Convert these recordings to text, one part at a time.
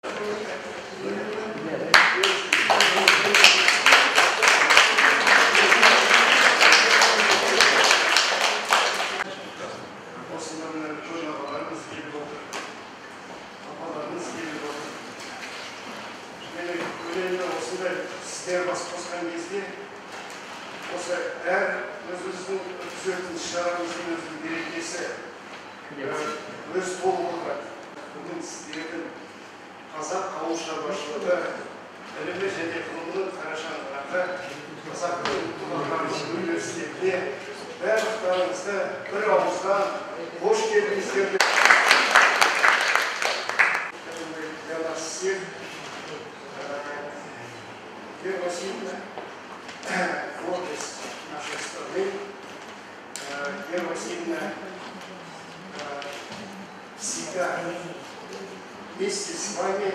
Сіздер бас қосқан кезде осы әр өзіміздің өткізетін шарамыздың өзінің берекесі өз толып отырады. Бүгін сіздердің қазақ ауыл шаруашылығы білімі және ғылымының қара шаңырағы қазақтың ұлттық аграрлық университетіне барлықтарыңызды бір ауыздан қош келдіңіздер деп Вера Васильевна, гордость нашей страны. Вера Васильевна всегда вместе с вами.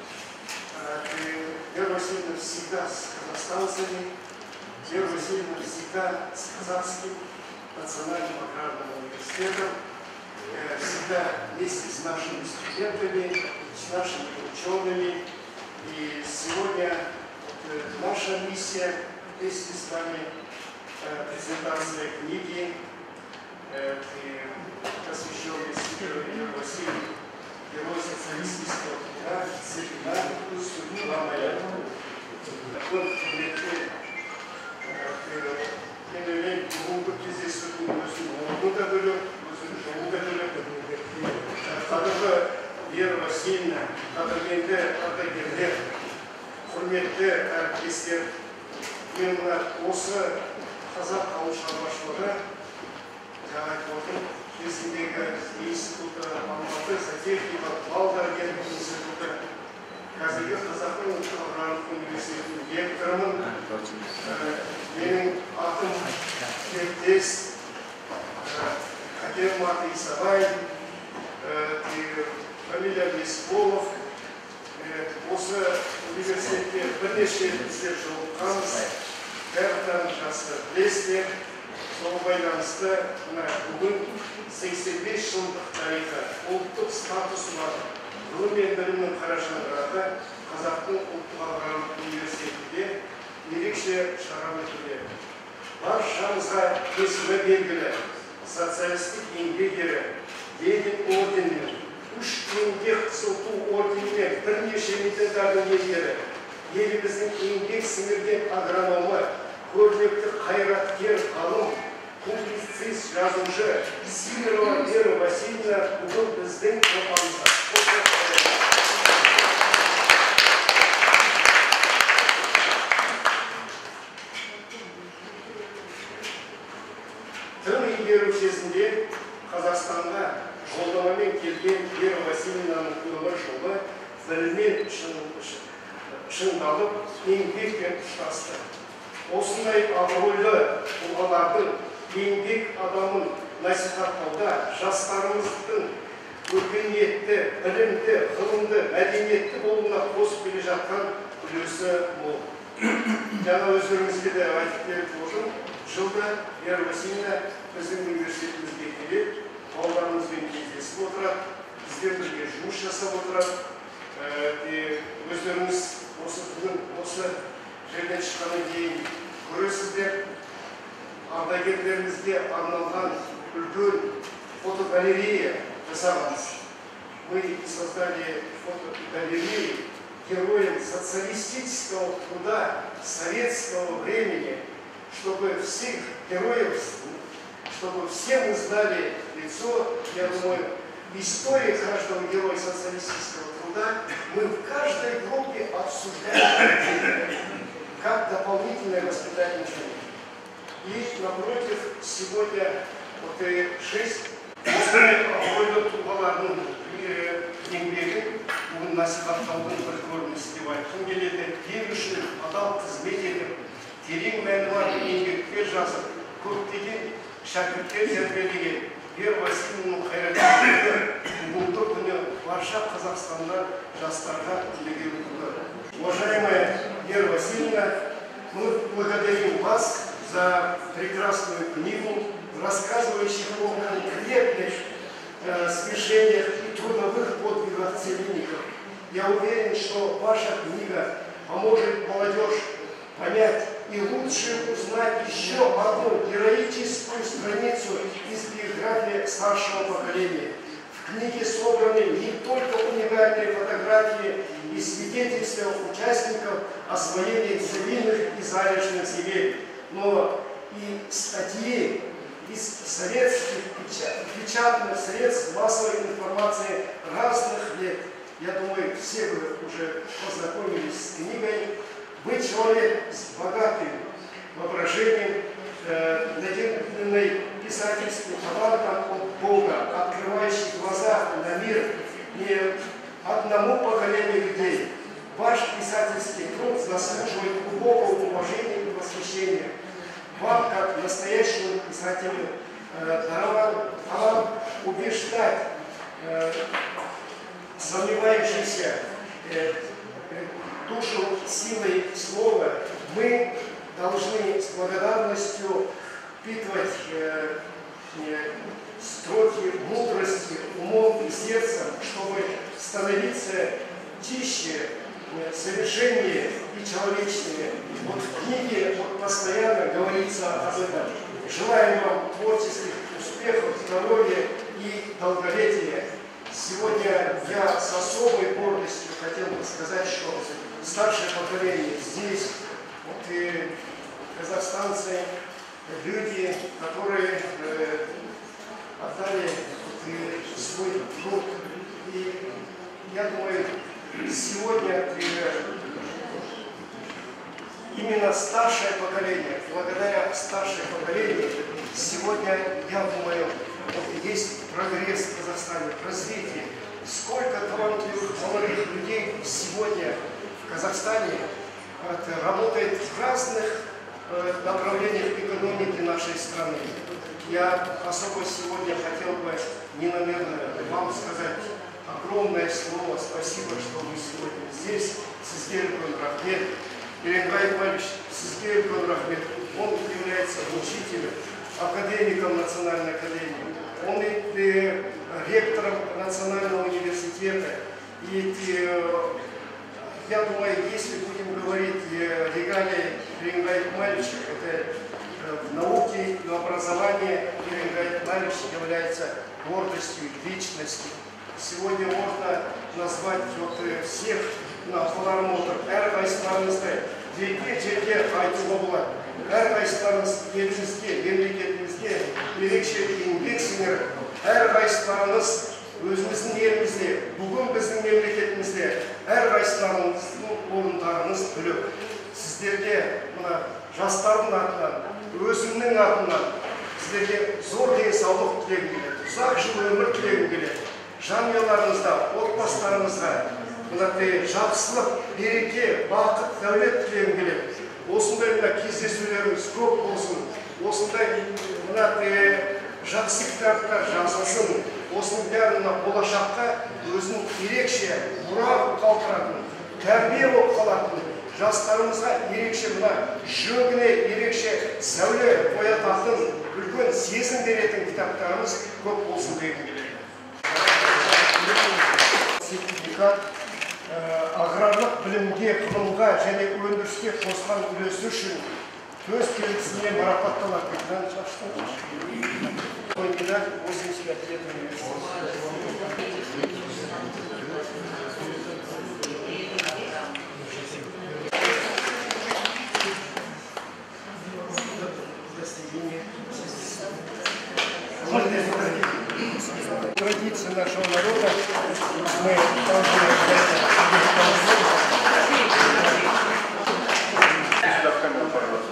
Вера Васильевна всегда с казахстанцами. Вера Васильевна всегда с Казахским национальным аграрным университетом. Всегда вместе с нашими студентами, с нашими учеными. И сегодня наша миссия вместе с вами презентация книги, посвященной Вере Васильевне, герою социалистического труда, «Целина, судьба моя». Вот мен бүгінгі кездесудің өзін орны да бөлек, өзін жолы да бөлек. Қадірлі Вера Васильевна, қадірменді ардагерлер, құрметті әріптестер, мен осы қазақ ауыл шаруашылығы жаңа айтып отырмын, кезіндегі институты Алматы зоотехника балдәрігер институты, қазіргі қазақтың ұлттық аграрлық университетінің ректорымын. Менің атым Тектес, әкем аты Исабай, фамилия Бесполов. Осы университетте бірнеше біздер жолыққанбыз, барлықтарың жақсы білесіздер. Сол байланысты бүгін 85 жылдық тарихы, ұлттық статусы бар ғылым мен білімнің қара шаңырағы қазақтың ұлттық аграрлық университетінде ерекше шара өтуде. Баршамызға есімі белгілі социалистік еңбек ері Ленин орденімен, 3 еңбек қызыл ту орденімен бірнеше медальдардың иегері, еліміздің еңбек сіңірген агрономы, көрнекті қайраткер ғалым, публицист, жазушы Сидорова Вера Васильевна бүгін біздің ортамызда. Тың игеру кезінде Қазақстанға жолдамамен келген Вера Васильевнаның өмір жолы біліммен шыңдалып, еңбекпен ұштасты. Осындай абыройлы тұлғалардың еңбек адамын насихаттауда жастарымыздың өркениетті, білімді, ғылымды, мәдениетті болуына қосып келе жатқан үлесі мол. Жаңа өздеріңізге де айтып беріп отырмын, жылда Вера Васильевна біздің университетімізге келеді, балаларымызбен кездесіп отырады, біздер бірге жұмыс жасап отырады. Өздеріңіз осы жерден шыққаннан кейін көресіздер, ардагерлерімізге арналған үлкен фотогалерея жасағанбыз. Мы создали фотогалерею героям социалистического труда советского времени, чтобы всех героев, чтобы все мы знали лицо. Я думаю, история каждого героя социалистического труда мы в каждой группе обсуждаем как дополнительное воспитательное. И напротив, сегодня вот 6 абыройлы тұлғалардың еңбегін бүгін насихаттаудың бір көрінісі деп айтқым келеді. Ел үшін адал қызмет етіп, терең мәні бар еңбектер жазып, көптеген шәкірттер тәрбиелеген Вера Васильевнаның қайраткерлігі бүгінгі күні барша Қазақстанда жастарға үлгі болды. Уважаемая Вера Васильевна, мы благодарим вас за прекрасную книгу, рассказывающих о конкретных свершениях и трудовых подвигах целинников. Я уверен, что ваша книга поможет молодежь понять и лучше узнать еще одну героическую страницу из биографии старшего поколения. В книге собраны не только уникальные фотографии и свидетельства участников освоения цивильных и залежных земель, но и статьи из советских печатных средств массовой информации разных лет. Я думаю, все вы уже познакомились с книгой. Вы человек с богатым воображением, наделенный писательским талантом от Бога, открывающий глаза на мир не одному поколению людей. Ваш писательский труд заслуживает глубокого уважения и восхищения. Вам, как настоящему писателю, вам убеждать сомневающийся душу силой слова, мы должны с благодарностью впитывать строки мудрости умом и сердцем, чтобы становиться чище, совершеннее и человечнее. Вот в книге постоянно говорится об этом. Желаем вам творческих успехов, здоровья и долголетия. Сегодня я с особой гордостью хотел бы сказать, что старшее поколение здесь, вот и казахстанцы, люди, которые отдали свой труд. И я думаю, сегодня именно старшее поколение, благодаря старшему поколению, сегодня, я думаю, вот есть прогресс в Казахстане, развитие. Сколько талантливых молодых людей сегодня в Казахстане работает в разных направлениях экономики нашей страны. Я особо сегодня хотел бы ненамеренно вам сказать огромное слово спасибо, что вы сегодня здесь. Сизгер Рахмет, Еренбай Иванович Сизгер Рахмет, он является учителем, академиком Национальной академии, он и ректором Национального университета. И я думаю, если будем говорить регалии Еренбай Ивановича, это в науке и образовании Еренбай Иванович является гордостью личности. Сегодня можно назвать вот всех на фалармотор, әрқайсыларыңызды жерге айтуға болады. Әрқайсыларыңыз елімізге, мемлекетімізге ерекше еңбексіңдер. Әрқайсыларыңыз өзіміздің елімізде, бүгін біздің мемлекетімізде әрқайсыларыңыздың орындарыңыз бөлек. Сіздерге мына жастардың атынан, өзімнің атынан сіздерге зор денсаулық тілегім келеді, ұзақ жыл өмір тілегім келеді. Жанұяларыңызда, отбасыларыңызға мынандай жақсылық, береке, бақыт, дәулет тілегім келеді. Осындай кездесулеріңіз көп болсын. Осындай жақсы кітаптар жазылсын. Осының бәрін болашаққа өзінің ерекше мұра болып қалдыратын, тәрбие болып қалатын, жастарымызға ерекше жүрегіне ерекше сәуле қоятатын, үлкен сезім беретін кітаптарымыз көп болсын дегім келеді. Сертификат аграрлық білімге, ғылымға және өндіріске қосқан үлесі үшін төс белгісіне марапатталады. Медаль 85 лет университета. Традиции нашего народа мы должны сюда в камеру, пожалуйста.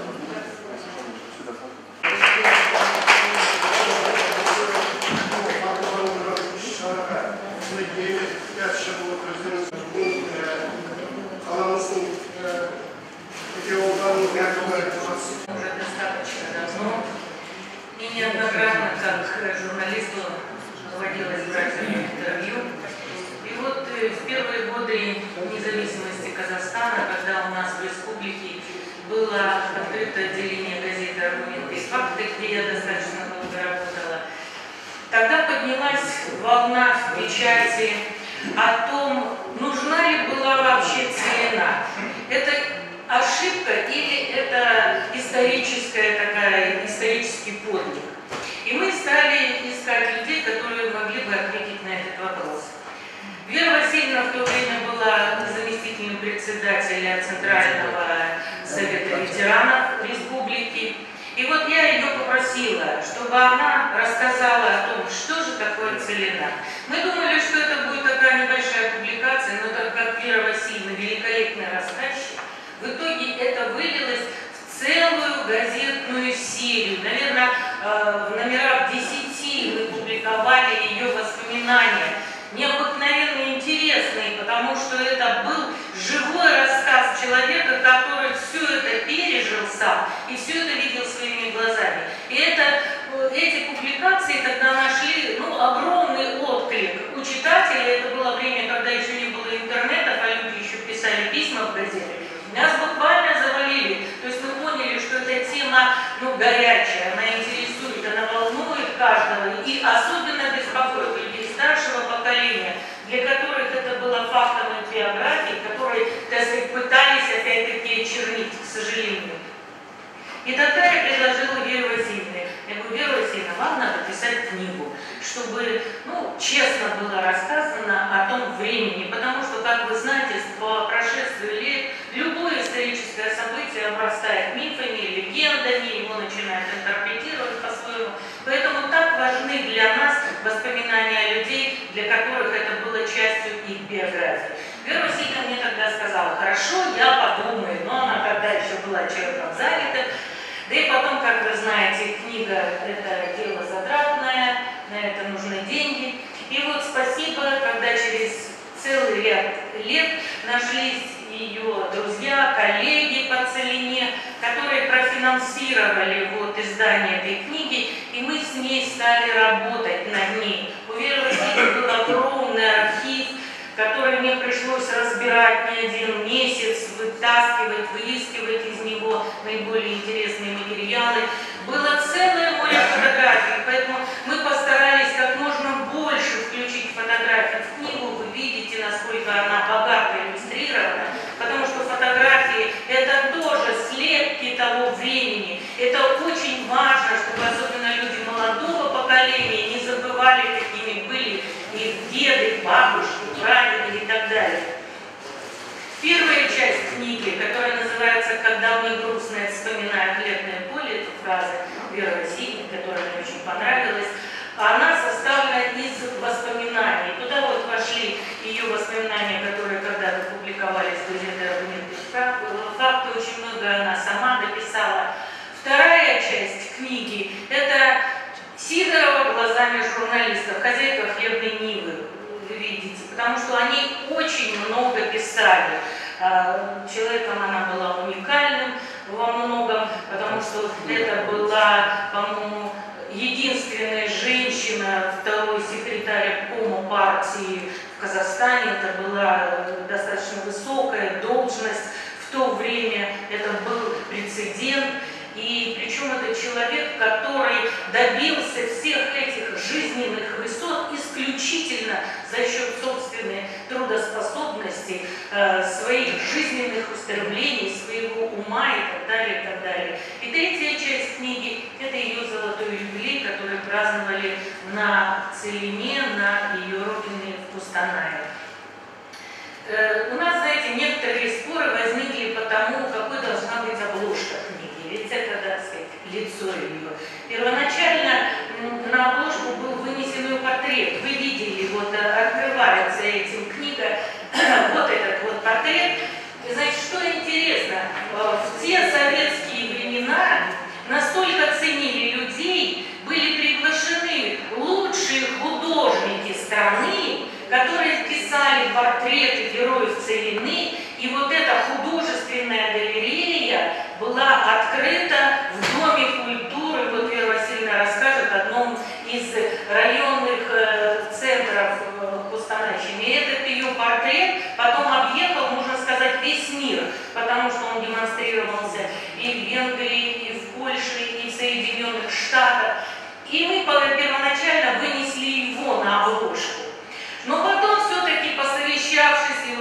Уже достаточно давно и неоднократно как журналисту доводилось брать интервью. И вот в первые годы независимости Казахстана, когда у нас в республике было открыто отделение газеты «Аргументы и факты», где я достаточно долго работала, тогда поднялась волна в печати о том, нужна ли была вообще целина. Это ошибка или это исторический подвиг? И мы стали искать людей, которые могли бы ответить на этот вопрос. Вера Васильевна в то время была заместителем председателя Центрального совета ветеранов республики. И вот я ее попросила, чтобы она рассказала о том, что же такое целина. Мы думали, что это будет такая небольшая публикация, но так как Вера Васильевна великолепный рассказчик, в итоге это вылилось в целую газетную серию. Наверное, в номерах 10 мы публиковали ее воспоминания. Необыкновенно интересный, потому что это был живой рассказ человека, который все это пережил сам и все это видел своими глазами. И эти публикации тогда нашли огромный отклик у читателей. Это было время, когда еще не было интернета, а люди еще писали письма в газеты. Нас буквально завалили. То есть мы поняли, что эта тема горячая, она интересует, она волнует каждого. И особенно беспокоит людей старшего поколения, для которых это было фактом биографии, которые, так сказать, пытались опять-таки очернить, к сожалению. И тогда я предложила Вере Васильевне. Я говорю: Вера Васильевна, вам надо писать книгу, чтобы честно было рассказано о том времени, потому что, как вы знаете, по прошествию лет любое историческое событие обрастает мифами, легендами, его начинают интерпретировать по-своему. Поэтому так важны для нас воспоминания людей, для которых это было частью их биографии. Вера Васильевна мне тогда сказала: хорошо, я подумаю, но она тогда еще была человеком занятым. Да и потом, как вы знаете, книга – это дело затратное, на это нужны деньги. И вот спасибо, когда через целый ряд лет нашлись ее друзья, коллеги по целине, которые профинансировали издание этой книги, и мы с ней стали работать над ней. У Веры Васильевны был огромный архив, который мне пришлось разбирать не один месяц, вытаскивать, выискивать из него наиболее интересные материалы. Было целое море фотографий, поэтому мы постарались как можно больше включить фотографии в книгу. Вы видите, насколько она богато иллюстрирована, потому что фотографии – это тоже слепки того времени. Это очень важно, чтобы особенно люди молодого поколения не забывали, какими были их деды, бабушки, прадеды и так далее. Первая часть книги, которая называется «Когда мы грустные вспоминаем хлебное поле», это фраза Веры Васильевны, которая мне очень понравилась, она составлена из воспоминаний. Туда вошли ее воспоминания, которые когда-то публиковались в газете «Аргументы и факты». Очень много она сама дописала. Вторая часть книги – это Сидорова глазами журналистов, хозяйка хлебной нивы, вы видите, потому что они очень много писали. Человеком она была уникальным во многом, потому что это была, по-моему, единственная женщина, второй секретарь обкома партии в Казахстане. Это была достаточно высокая должность в то время, это был прецедент. И причем это человек, который добился всех этих жизненных высот исключительно за счет собственной трудоспособности, своих жизненных устремлений, своего ума и так далее, и так далее. И третья часть книги – это ее золотой юбилей, который праздновали на Целине, на ее родине в Кустанае. У нас, знаете, некоторые споры возникли по тому, какой должна быть обложка книги. Ведь это, так сказать, лицо ее. Первоначально на обложку был вынесен ее портрет. Вы видели, открывается этим книга, вот этот портрет. И, значит, что интересно, в те советские времена настолько ценили людей, были приглашены лучшие художники страны, которые писали портреты героев Целины, и эта художественная галерея была открыта в Доме культуры, Вера Васильевна расскажет, одном из районных центров Кустанайщины. И этот ее портрет потом объехал, можно сказать, весь мир, потому что он демонстрировался и в Венгрии, и в Польше, и в Соединенных Штатах. И мы первоначально вынесли его на обложку. Но потом все-таки, посовещавшись и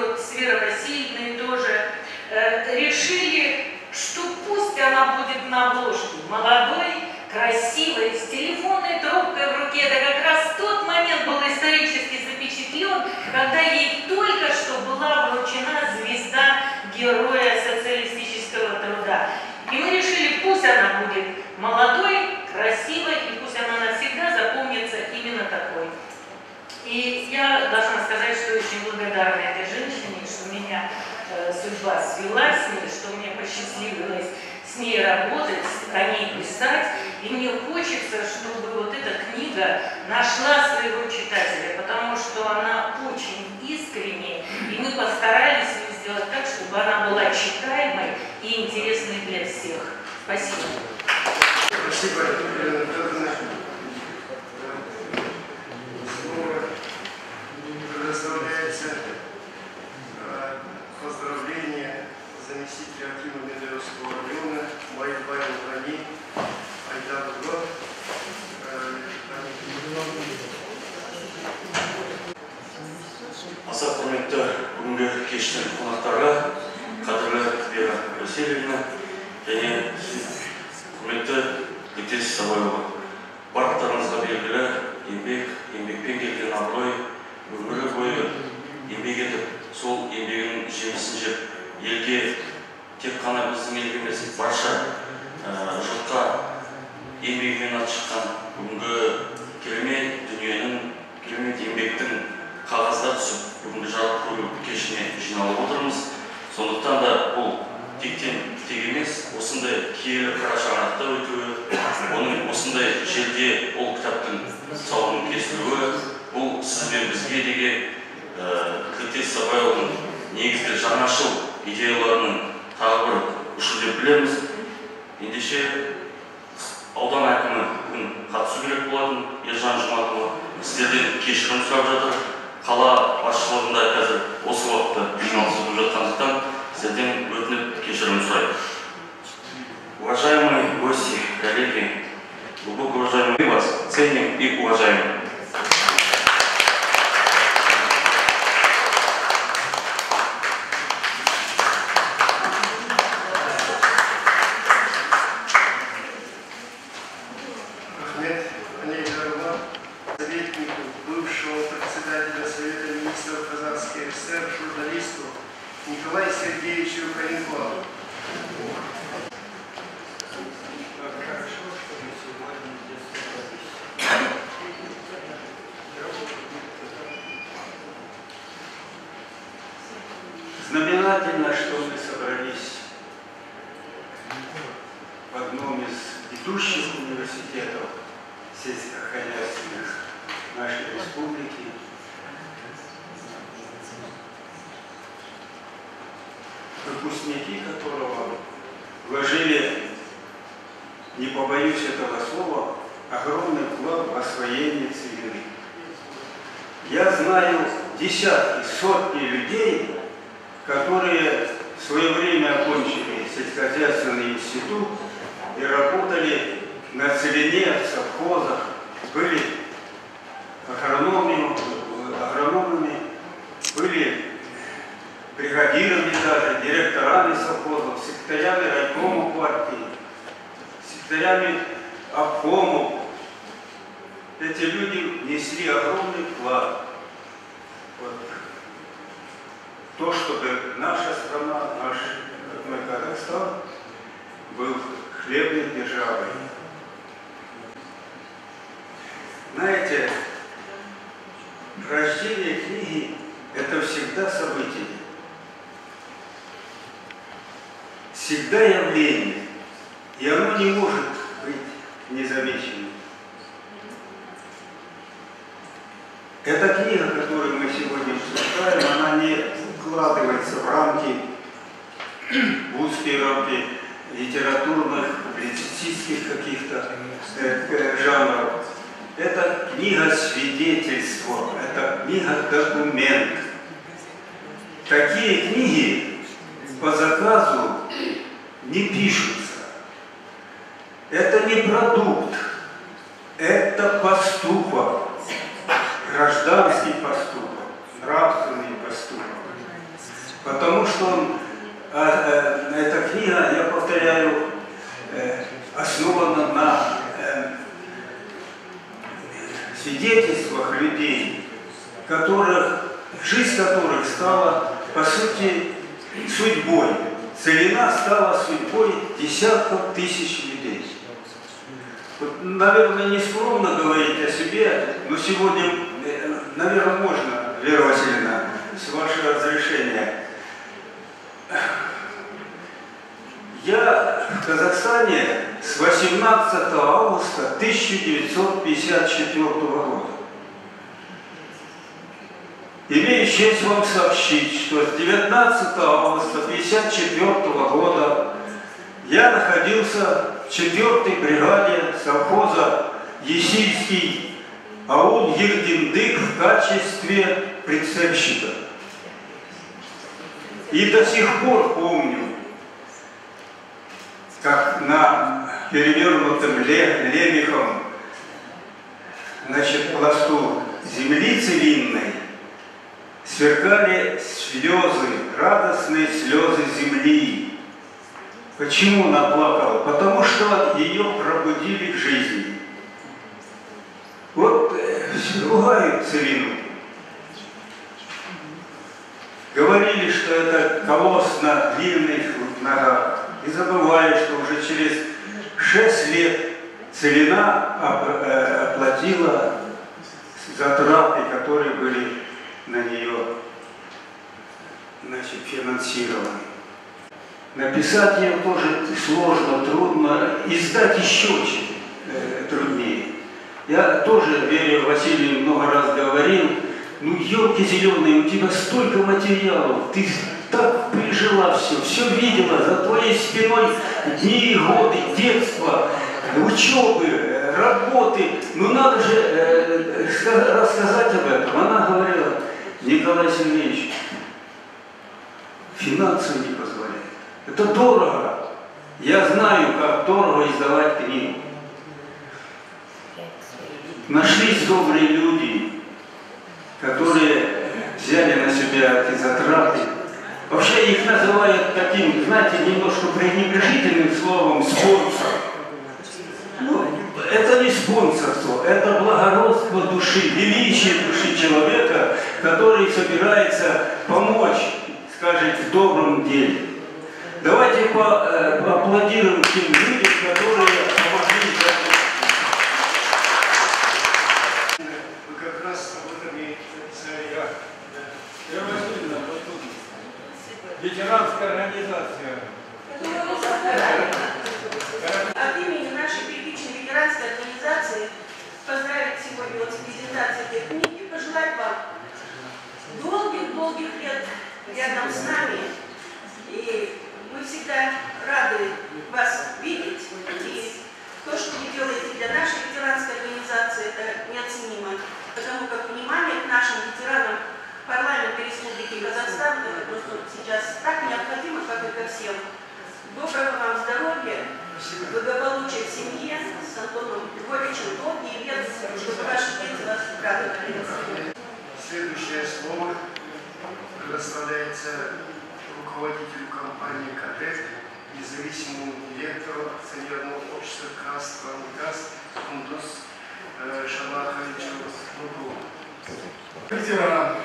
будет на обложке. Молодой, красивый, с телефонной трубкой в руке. Это как раз тот момент был исторически запечатлен, когда ей только что была вручена звезда Героя социалистического труда. И мы решили, пусть она будет молодой, красивой, и пусть она навсегда запомнится именно такой. И я должна сказать, что очень благодарна этой женщине, что меня судьба свела с ней, что мне посчастливилось с ней работать, о ней писать. И мне хочется, чтобы вот эта книга нашла своего читателя, потому что она очень искренняя, и мы постарались ее сделать так, чтобы она была читаемой и интересной для всех. Спасибо. Спасибо, Елена Федоровна. Слово предоставляется поздравление заместителя Акима Медведевского района Майбаева Рани Айдарова. Аса құрметті бүгінгі кештің қонақтарға, қадірлі Вера Васильевна және құрметті Лектес Сабайұлы. Барлықтарыңызға белгілі еңбекпен келген абырой, өмірі бойы еңбек етіп, сол еңбегінің жемісін жеп, елге тек қана біздің елге емес, барша жұртқа еңбегімен ат шыққан бүгінгі керемет дүниенің, керемет еңбектің қағазда түсіп, бүгінгі жарық көру кешіне жиналып отырмыз. Сондықтан да бұл тектен тек емес, осындай киелі қара шаңырақта өтуі, оның осындай жерде ол кітаптың тұсауының кесілуі, бұл сіз бен бізге деген Лектес Сабайұлының негізгі жаңашыл идеяларының тағы бір ұшы деп білеміз. Ендеше аудан әкімі бүгін қатысу керек болатын, Ержан Жұматұлы сіздерден кешірім сұрап жатыр. Қала басшылығында қазір осы уақытта жиналыс өтіп жатқандықтан сіздерден өтініп кешірім сұраймын. Уважаемые гости, коллеги, глубоко уважаемые, мы вас ценим и уважаем. Журналисту Николаю Сергеевичу Калинкову. Хорошо, что мы сегодня здесь собрались. Знаменательно, что мы собрались в одном из ведущих университетов сельскохозяйственных нашей республики. Выпускники которого вложили, не побоюсь этого слова, огромный вклад в освоение целины. Я знаю десятки, сотни людей, которые в свое время окончили сельскохозяйственный институт и работали на целине, в совхозах, были агрономами, были бригадирами даже, директорами совхозов, секретарями райкомов партии, секретарями обкомов. Эти люди несли огромный вклад в то, чтобы наша страна, наш родной Казахстан был хлебной державой. Знаете, рождение книги – это всегда событие. Всегда явление, и оно не может быть незамеченным. Эта книга, которую мы сегодня обсуждаем, она не укладывается в рамки, в узкие рамки литературных, публицистических каких-то жанров. Это книга свидетельства, это книга документ. Такие книги по заказу не пишутся. Это не продукт, это поступок, гражданский поступок, нравственный поступок. Потому что эта книга, я повторяю, основана на свидетельствах людей, жизнь которых стала, по сути, судьбой. Целина стала судьбой десятков тысяч людей. Вот, наверное, не скромно говорить о себе, но сегодня, наверное, можно, Вера Васильевна, с вашего разрешения. Я в Казахстане с 18 августа 1954 года. Имею честь вам сообщить, что с 19 августа 1954 года я находился в 4-й бригаде совхоза Есильский аул Ердиндык в качестве прицепщика. И до сих пор помню, как на перевернутом лемехом, пласту земли целинной сверкали слезы, радостные слезы земли. Почему она плакала? Потому что ее пробудили к жизни. Вот ругают целину. Говорили, что это колосс на длинных ногах. И забывали, что уже через 6 лет целина оплатила затраты, которые были на нее финансированы. Написать ее тоже сложно, трудно, издать еще труднее. Я тоже, Вере Васильевне, много раз говорил, ну, елки зеленые, у тебя столько материалов, ты так пережила все видела, за твоей спиной дни, годы, детства, учебы, работы. Ну, надо же рассказать об этом. Она говорила: Николай Сергеевич, финансы не позволяют. Это дорого. Я знаю, как дорого издавать книгу. Нашлись добрые люди, которые взяли на себя эти затраты. Вообще их называют таким, знаете, немножко пренебрежительным словом спонсор. Ну, это не спонсорство, это благородство души, величие души человека, который собирается помочь, скажем, в добром деле. Давайте поаплодируем тем людям, которые помогли. Вы как раз об этом и сказали. Вера Васильевна, вот тут ветеранская организация. От имени нашей первичной ветеранской организации поздравить сегодня вот с презентацией этой книги и пожелать вам долгих-долгих лет рядом с нами. И мы всегда рады вас видеть. И то, что вы делаете для нашей ветеранской организации, это неоценимо. Потому как внимание к нашим ветеранам парламента Республики Казахстан это просто сейчас так необходимо, как и ко всем. Доброго вам здоровья, благополучия в семье, с Антоном Львовичем, долгие лет, чтобы ваши дети вас радовали. Следующее слово предоставляется руководителю компании КТЭК, независимому директору акционерного общества «Казтрансгаз» Кундуз Шамаховичу Нугу. Ветеран,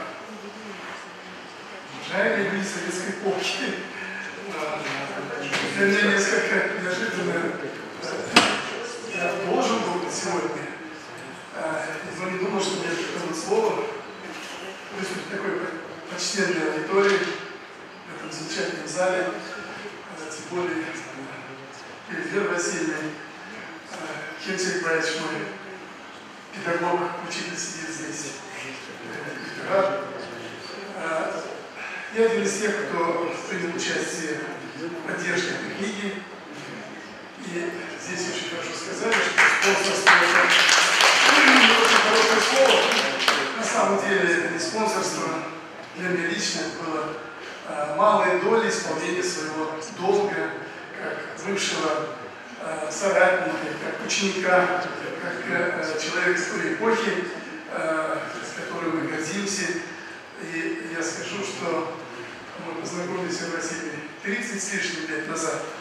уважаемые люди советской эпохи, для меня несколько неожиданно я должен был быть сегодня, но не думал, что мне это слово выступить в такой почтенной аудитории, в этом замечательном зале, тем более перед Верой Васильевной, Кем Сергеевич, мой педагог, учитель сидит здесь. Я один из тех, кто принял участие в поддержке этой книги. И здесь очень хорошо сказали, что спонсорство это очень хорошее слово. На самом деле это не спонсорство. Для меня лично это было малой долей исполнения своего долга, как бывшего соратника, как ученика, как человека из той эпохи, с которой мы гордимся. И я скажу, что мы познакомились в России 30 с лишним лет назад.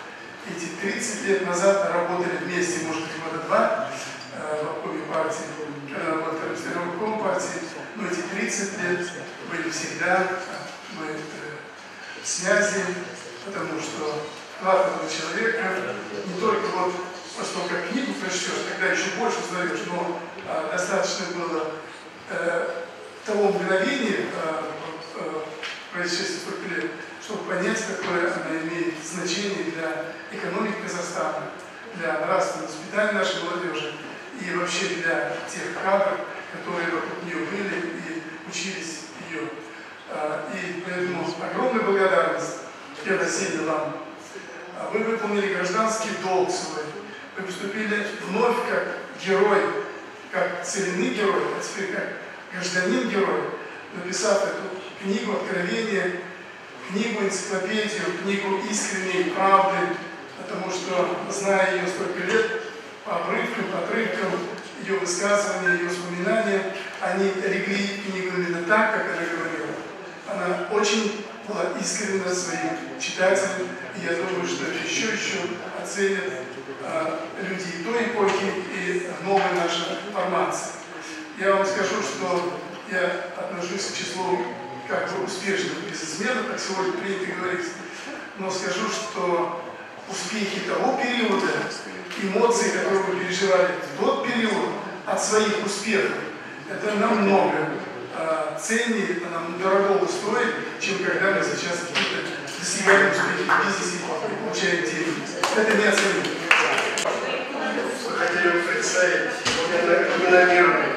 эти 30 лет назад работали вместе, может быть, года 2 в обкоме партии, когда работали в обкоме партии, но эти 30 лет были всегда мы в связи, потому что вклад этого человека не только вот после того, как книгу прочтешь, тогда еще больше узнаешь, но достаточно было того мгновения, происшествия столько лет, чтобы понять, какое она имеет значение для экономики Казахстана, для нравственного воспитания нашей молодежи и вообще для тех кадров, которые вокруг нее были и учились ее. И поэтому огромная благодарность, Вера Васильевна, вам. Вы выполнили гражданский долг свой. Вы поступили вновь как герой, как целинный герой, а теперь как гражданин-герой, написав эту книгу «Откровение», книгу «Энциклопедию», книгу искренней правды, потому что, зная ее столько лет, по обрывкам, по отрывкам, ее высказывания, ее воспоминания, они легли в книгу именно так, как она говорила. Она очень была искренна своим читателям, и я думаю, что еще оценят люди и той эпохи, и новой нашей формации. Я вам скажу, что я отношусь к числу как бы успешных бизнесменов, как сегодня принято говорить, но скажу, что успехи того периода, эмоции, которые вы переживали в тот период от своих успехов, это намного ценнее, это нам дорого стоит, чем когда мы сейчас какие-то достигаем успехи в бизнесе и получаем деньги. Это неоценимо. Мы хотели представить номинированный,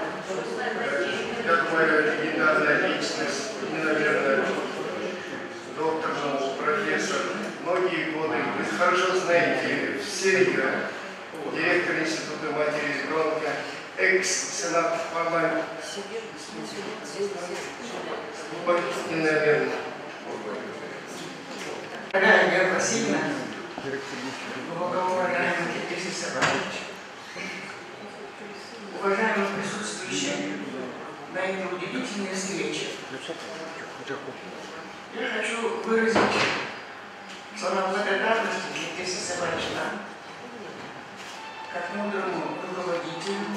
я думаю, легендарная личность, наверное, доктор, профессор. Многие годы, вы хорошо знаете, Серега, директор Института матери и ребенка, экс-сенатор парламента. Наверное. Дорогая Вера Васильевна, многоуважаемый Киргиз Исабаевич, уважаемые присутствующие на этой удивительной встрече, я хочу выразить слова благодарности Киргизу Исабаевичу как мудрому руководителю,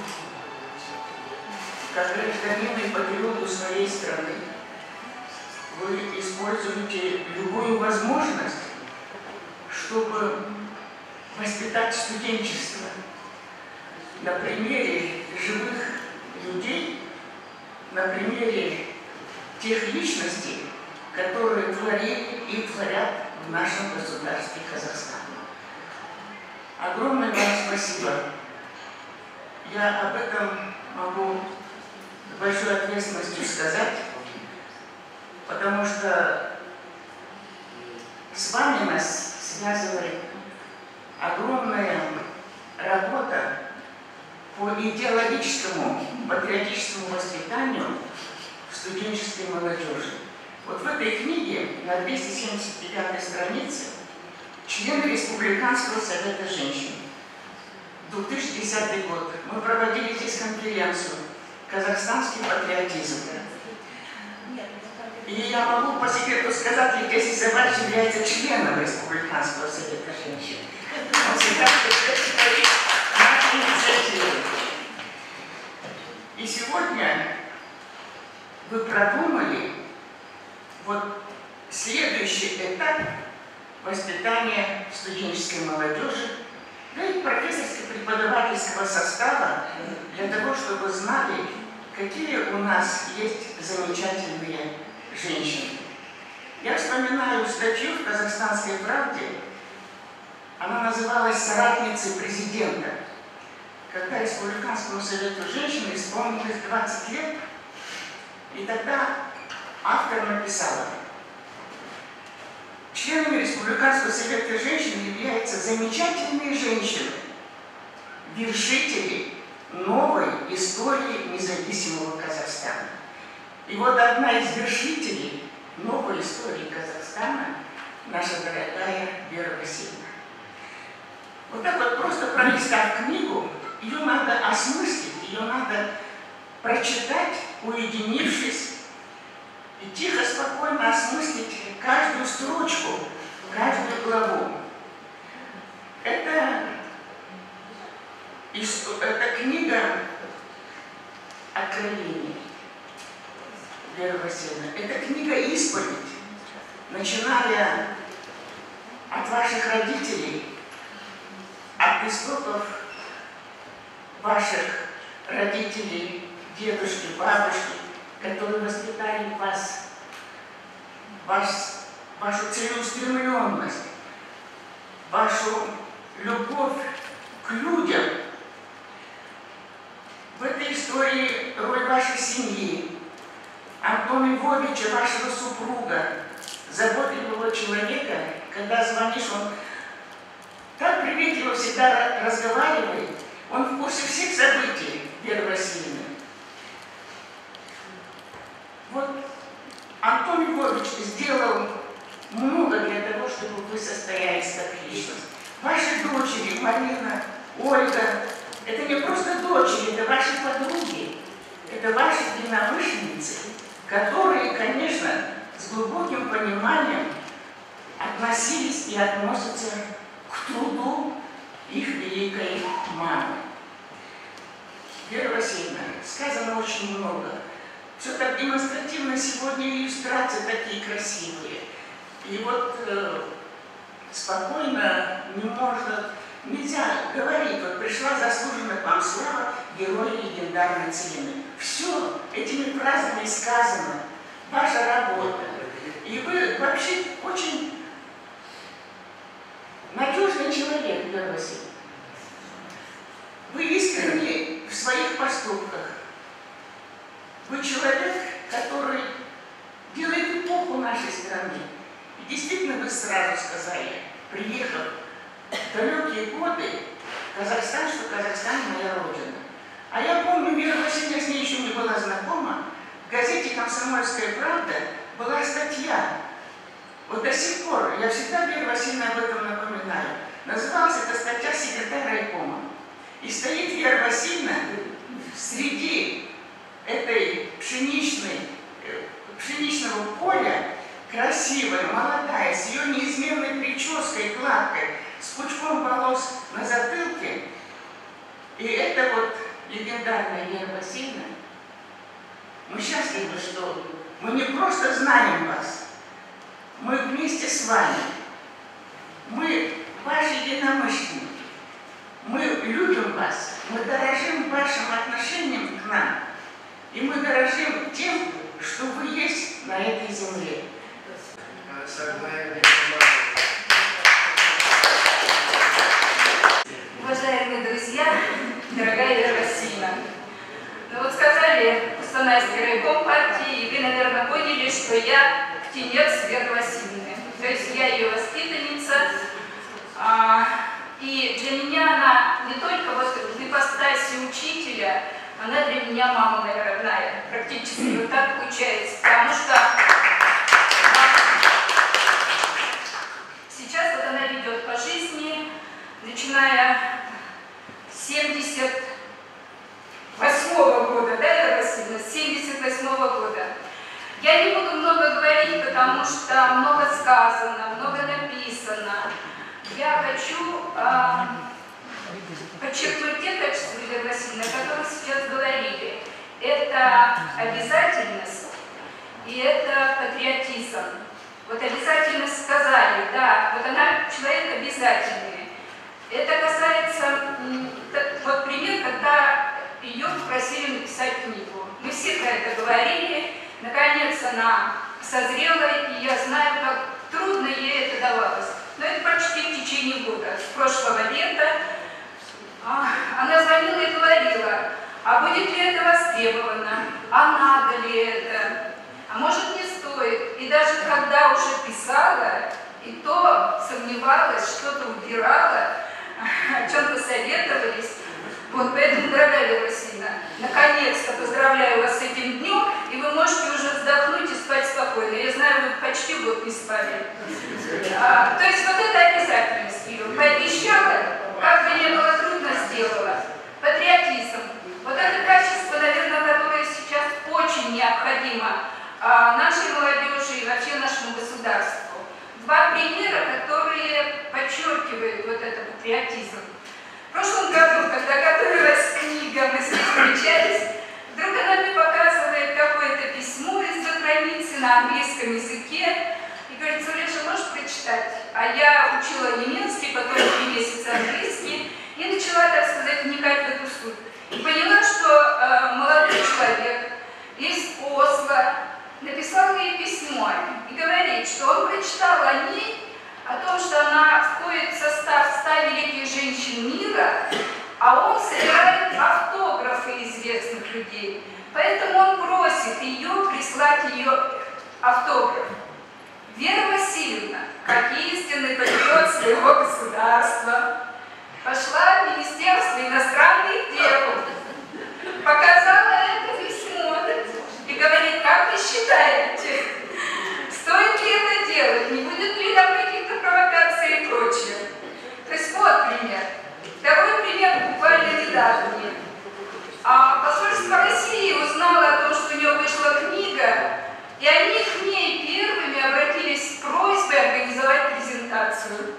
как гражданину и патриоту своей страны. Вы используете любую возможность, чтобы воспитать студенчество на примере живых людей, на примере тех личностей, которые творили и творят в нашем государстве Казахстан. Огромное вам спасибо. Я об этом могу с большой ответственностью сказать, потому что с вами нас связывает огромная работа по идеологическому, патриотическому воспитанию студенческой молодежи. Вот в этой книге на 279 странице члены Республиканского совета женщин. 2010 год. Мы проводили здесь конференцию «Казахстанский патриотизм». И я могу по секрету сказать, Киргиз Исабаевич является членом Республиканского совета женщин. Он всегда поддерживает наши инициативы. И сегодня вы продумали вот следующий этап воспитания студенческой молодежи, да и профессорско-преподавательского состава, для того, чтобы знали, какие у нас есть замечательные женщины. Я вспоминаю статью в «Казахстанской правде», она называлась «Соратницы президента», когда Республиканскому совету женщин исполнилось 20 лет, и тогда автор написала: членами Республиканского совета женщин являются замечательные женщины, вершители новой истории независимого Казахстана. И вот одна из вершителей новой истории Казахстана – наша дорогая Вера Васильевна. Вот так вот, просто пролистав книгу, ее надо осмыслить, ее надо прочитать, уединившись, и тихо, спокойно осмыслить каждую строчку, каждую главу. Это книга откровений Веры Васильевны. Это книга исповедь, начиная от ваших родителей, от истоков ваших родителей, дедушки, бабушки, которые воспитали вас, вашу целеустремленность, вашу любовь к людям. В этой истории роль вашей семьи, Антона Львовича, вашего супруга, заботливого человека, когда звонишь, он так приветливо всегда разговаривает, он в курсе всех событий Веры Васильевны. Вот Антон Львович сделал много для того, чтобы вы состоялись как личность. Ваши дочери, Марина, Ольга, это не просто дочери, это ваши подруги, это ваши единомышленницы, которые, конечно, с глубоким пониманием относились и относятся к труду их великой мамы. Вера Васильевна, сказано очень много. Все так демонстративно сегодня, иллюстрации такие красивые. И вот спокойно нельзя говорить, вот пришла заслуженная к вам слава героя легендарной Целины. Все этими фразами сказано, ваша работа. И вы вообще очень надежный человек, Вера Васильевна. Вы искренни в своих поступках. Вы человек, который делает эпоху нашей страны. И действительно, вы сразу сказали, приехав в далекие годы, Казахстан, что Казахстан моя родина. А я помню, Вера Васильевна, с ней еще не была знакома, в газете «Комсомольская правда» была статья. Вот до сих пор, я всегда Вере Васильевне об этом напоминаю. Называлась эта статья «Секретарь райкома». И стоит Вера Васильевна среди этой пшеничного поля, красивая, молодая, с ее неизменной прической, гладкой, с пучком волос на затылке. И это вот легендарная Вера Васильевна. Мы счастливы, что мы не просто знаем вас, мы вместе с вами. Мы ваши единомышленники. Мы любим вас, мы дорожим вашим отношением к нам. И мы дорожим тем, что вы есть на этой земле. Уважаемые друзья, дорогая Вера Васильевна, ну вот сказали Кустанайский райком партии, и вы, наверное, поняли, что я птенец Веры Васильевны. То есть я ее воспитанница. И для меня она не только вот в ипостаси учителя, она для меня мама моя родная, практически вот так получается, потому что сейчас вот она ведет по жизни, начиная с 78-го года, да, Вера Васильевна, с 78-го года. Я не буду много говорить, потому что много сказано, много написано. Я хочу подчеркнуть те качества, Веры Васильевны, о которых сейчас говорили. Это обязательность и это патриотизм. Вот обязательность сказали, да, вот она человек обязательный. Это касается, вот пример, когда ее попросили написать книгу. Мы все про это говорили, наконец она созрела, и я знаю, как трудно ей это давалось. Но это почти в течение года, с прошлого лета. Она звонила и говорила, а будет ли это востребовано, а надо ли это, а может не стоит. И даже когда уже писала, и то сомневалась, что-то убирала, о чем-то советовались. Вот поэтому, дорогая Вера Васильевна, наконец-то поздравляю вас с этим днем, и вы можете уже вздохнуть и спать спокойно. Я знаю, вы почти год не спали. То есть вот это обязательность ее. Пообещала, как бы не было трудно, сделала. Патриотизм. Вот это качество, наверное, которое сейчас очень необходимо нашей молодежи и вообще нашему государству. Два примера, которые подчеркивает вот этот патриотизм. В прошлом году, когда готовилась книга, мы с ней встречались, вдруг она мне показывает какое-то письмо из-за границы на английском языке и говорит: Зулеша, можешь прочитать? А я учила немецкий, потом 3 месяца английский и начала, так сказать, вникать в эту суть. И поняла, что молодой человек из Осло написал ей письмо и говорит, что он прочитал о ней, о том, что она входит в состав 100 великих женщин мира, а он собирает автографы известных людей. Поэтому он просит ее прислать ее автограф. Вера Васильевна, как истинный патриот своего государства, пошла в Министерство иностранных дел, показала это письмо и говорит: как вы считаете, стоит ли это делать, не будет ли там каких-то провокаций и прочее. То есть вот пример. Второй пример буквально недавний. Посольство России узнало о том, что у нее вышла книга, и они к ней первыми обратились с просьбой организовать презентацию.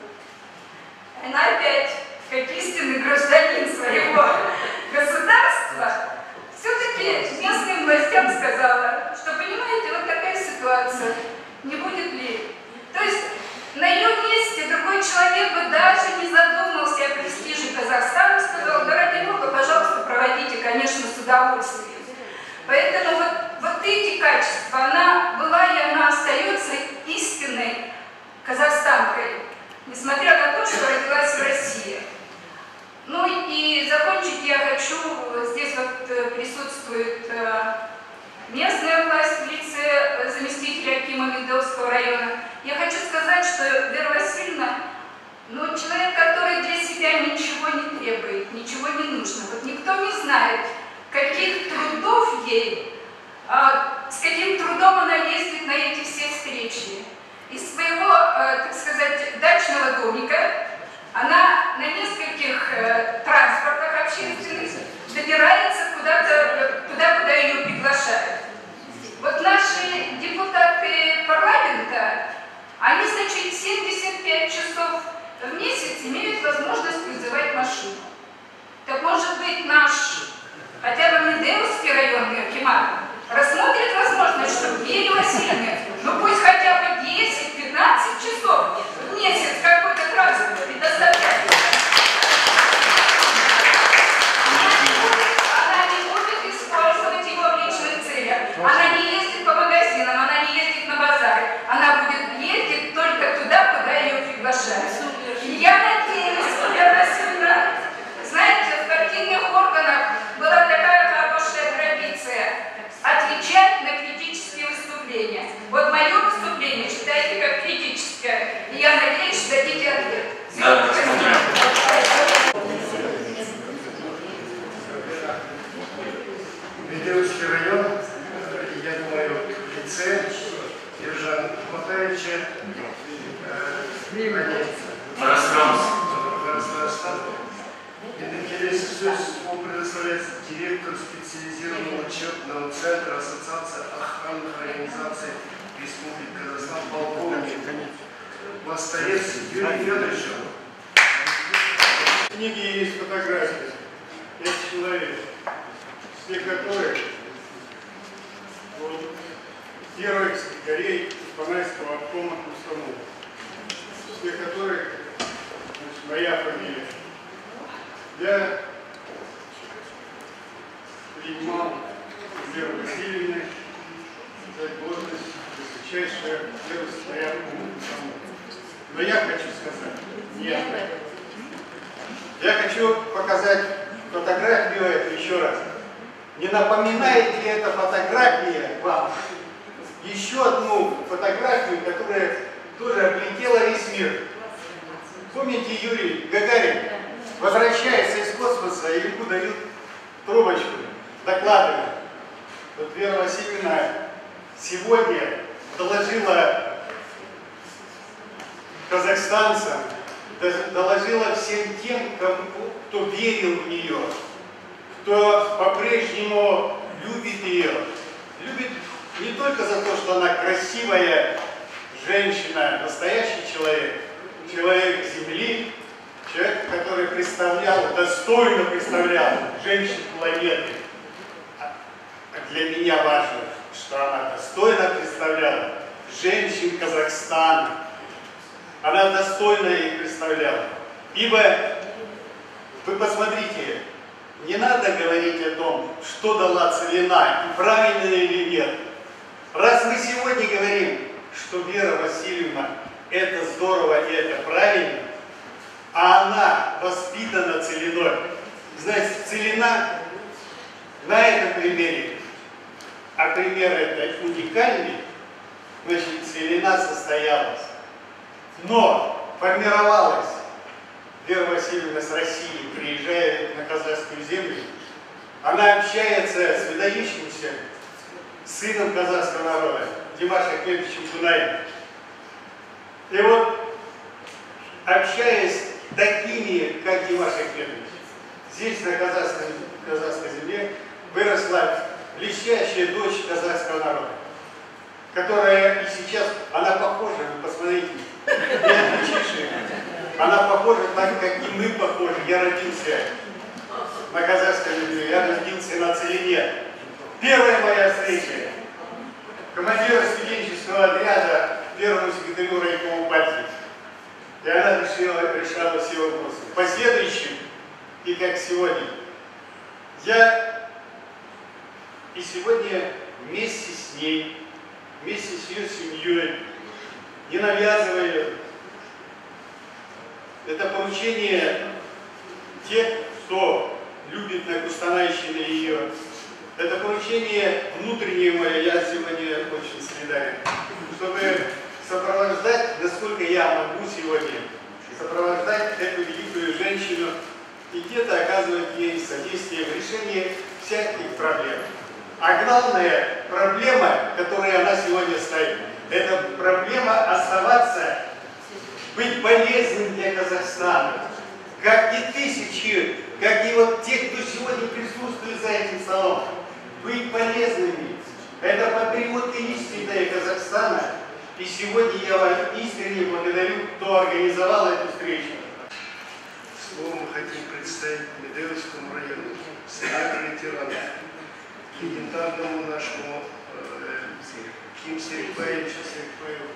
Она опять, как истинный гражданин своего государства, все-таки местным властям сказала, что, понимаете, вот такая ситуация, не будет ли. То есть на ее месте другой человек бы даже не задумался о престиже Казахстана, сказал: да ради Бога, пожалуйста, проводите, конечно, с удовольствием. Поэтому вот эти качества, она была и она остается истинной казахстанкой, несмотря на то, что родилась в России. Ну и закончить я хочу, здесь вот присутствует местная власть в лице заместителя акима Медовского района. Я хочу сказать, что Вера Васильевна, человек, который для себя ничего не требует, ничего не нужно. Вот никто не знает, каких трудов ей, с каким трудом она ездит на эти все встречи. Из своего, так сказать, дачного домика она на нескольких транспортах общественных добирается куда-то туда, куда ее приглашают. Вот наши депутаты парламента, они, значит, 75 часов в месяц имеют возможность вызывать машину. Так может быть наш, хотя бы Медеевский районный акимат, рассмотрит возможность, чтобы Вере Васильевне, пусть хотя бы 10-15 часов в месяц какой-то транспорт предоставляет. Она не будет использовать его в личных целях. Она не ездит по магазинам, она не ездит на базары. Она будет ездить только туда, куда ее приглашают. И я надеюсь, Вера Васильевна, знаете, в партийных органах была такая хорошая традиция отвечать на критические выступления. Вот мое выступление считайте как критическое, и я надеюсь, что дадите ответ. Медеевский район, я думаю, в лице Ержана Матаевича, он предоставляет директор специализированного учетного центра Ассоциации охранных организаций Республики Казахстан, полковник Мастарец Юрий Федорович. В книге есть фотографии 5 человек, все которых первых секретарей Панайского обкома установок, все которых моя фамилия. Я принимал Веру Васильевну за должность высочайшего первого коммуна. Но я хочу сказать, нет. Я хочу показать фотографию эту еще раз. Не напоминает ли эта фотография вам еще одну фотографию, которая тоже облетела весь мир? Помните, Юрий Гагарин, возвращается из космоса, и ему дают трубочку, докладывают. Вот Вера Васильевна сегодня доложила казахстанцам, доложила всем тем, кто верил в нее, кто по-прежнему любит ее. Любит не только за то, что она красивая женщина, настоящий человек, человек земли, человек, который представлял, достойно представлял женщин планеты. А для меня важно, что она достойно представляла женщин Казахстана. Она достойно их представляла. Ибо, вы посмотрите, не надо говорить о том, что дала Целина, и правильно или нет. Раз мы сегодня говорим, что Вера Васильевна это здорово и это правильно, а она воспитана Целиной. Значит, Целина на этом примере, а пример это уникальный, значит, Целина состоялась. Но формировалась Вера Васильевна с Россией, приезжая на казахскую землю, она общается с выдающимся сыном казахского народа, Димашем Ахмедовичем Кунаевым. И вот, общаясь с такими, как Димаш Ахмедович, здесь, на казахской земле, выросла блестящая дочь казахского народа, которая и сейчас, она похожа, вы посмотрите, не отличишь, она похожа так, как и мы похожи. Я родился на казахской земле, я родился на Целине. Первая моя встреча командира студенческого отряда первому секретарю райкома партии. И она решала все вопросы. Последующим, и как сегодня, я и сегодня вместе с ней, вместе с ее семьей, не навязывая ее. Это поручение тех, кто любит Кустанайщину ее. Это поручение внутреннее мое, я сегодня очень солидарен, чтобы сопровождать, насколько я могу сегодня, сопровождать эту великую женщину и где-то оказывать ей содействие в решении всяких проблем. А главная проблема, которую она сегодня ставит, это проблема оставаться, быть полезным для Казахстана. Как и тысячи, как и вот те, кто сегодня присутствует за этим столом, быть полезными. Это патриоты истинные Казахстана. И сегодня я вас искренне благодарю, кто организовал эту встречу. Слово мы хотим представить Медеевскому району, Совету ветеранов, легендарному нашему Ким Серикбаевичу Серикбаеву.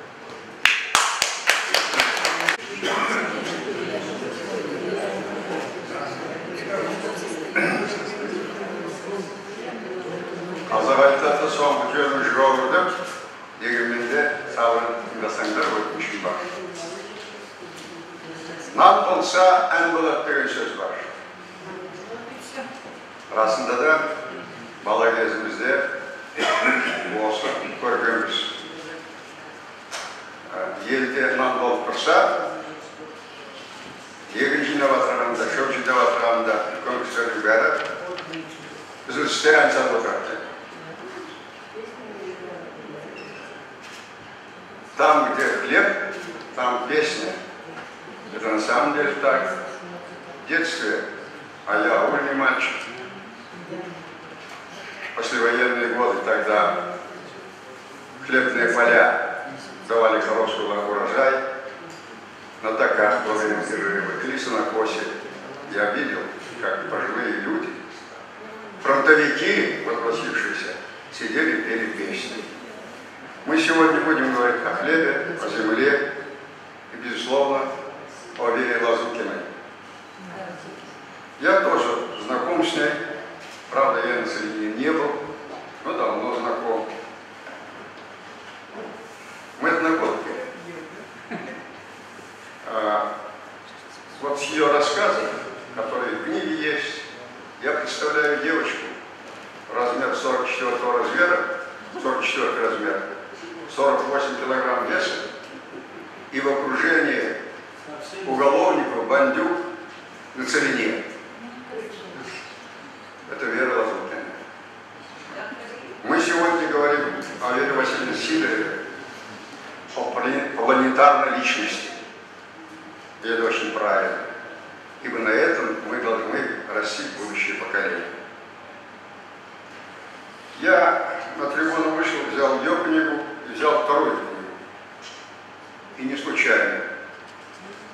Azerbaycan'da son bütün jurorudum. Degiminde sabrın tındasanlar ötmüşüm var. Nat olsa en bulat деген söz var. Расында да бала кезімізде осы көргенбіз. Елде нан болып тұрса, егін жинап жатырғанда, шөп жинап жатырғанда үлкен кісілердің бәрі біз үстер ән салып отырады. Там, где хлеб, там песня. Это на самом деле так. В детстве, а я аульный мальчик, послевоенные годы, тогда хлебные поля давали хороший урожай, но так как во время перерыва или сенокосе я видел, как пожилые люди, фронтовики, возвратившиеся, сидели и пели песни. Мы сегодня будем говорить о хлебе, о земле и, безусловно, о Вере Лазукиной. Я тоже знаком с ней, правда, я на Целине не был, но давно знаком. Мы одногодки. Вот с ее рассказов, которые в книге есть, я представляю девочку, размер 44-го размера, 44 размер, 48 килограмм веса, и в окружении уголовников, бандюк на Целине. Это Вера Лазукина. Мы сегодня говорим о Вере Васильевне Сидоровой, о планетарной личности. И это очень правильно. Ибо на этом мы должны растить будущее поколение. Я на трибуну вышел, взял ее книгу и взял вторую книгу. И не случайно.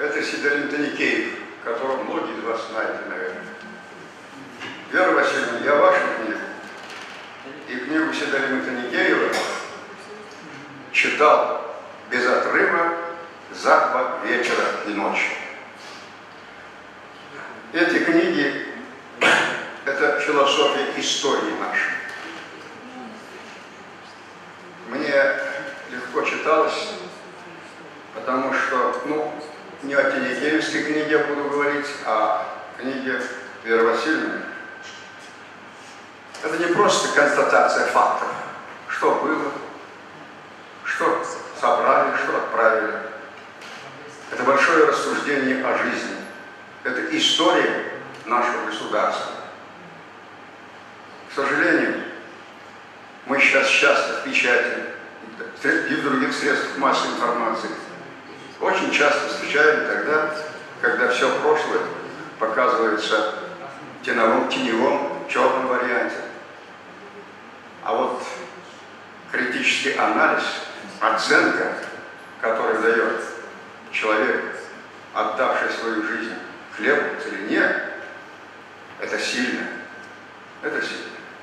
это Сидорин Таникеев, которого многие из вас знаете, наверное. Вера Васильевна, я вашу книгу и книгу Сидорина Таникеева читал без отрыва за 2 вечера и ночи. Эти книги – это философия истории нашей. Мне легко читалось, потому что, не о Таникеевской книге я буду говорить, а о книге Веры Васильевны. Это не просто констатация фактов, что было, что собрали, что отправили. Это большое рассуждение о жизни. Это история нашего государства. К сожалению, мы сейчас часто в печати и в других средствах массовой информации очень часто встречаем тогда, когда все прошлое показывается в теневом, черном варианте. А вот критический анализ, оценка, которую дает человек, отдавший свою жизнь хлебу, целине, это сильно. Это сильно.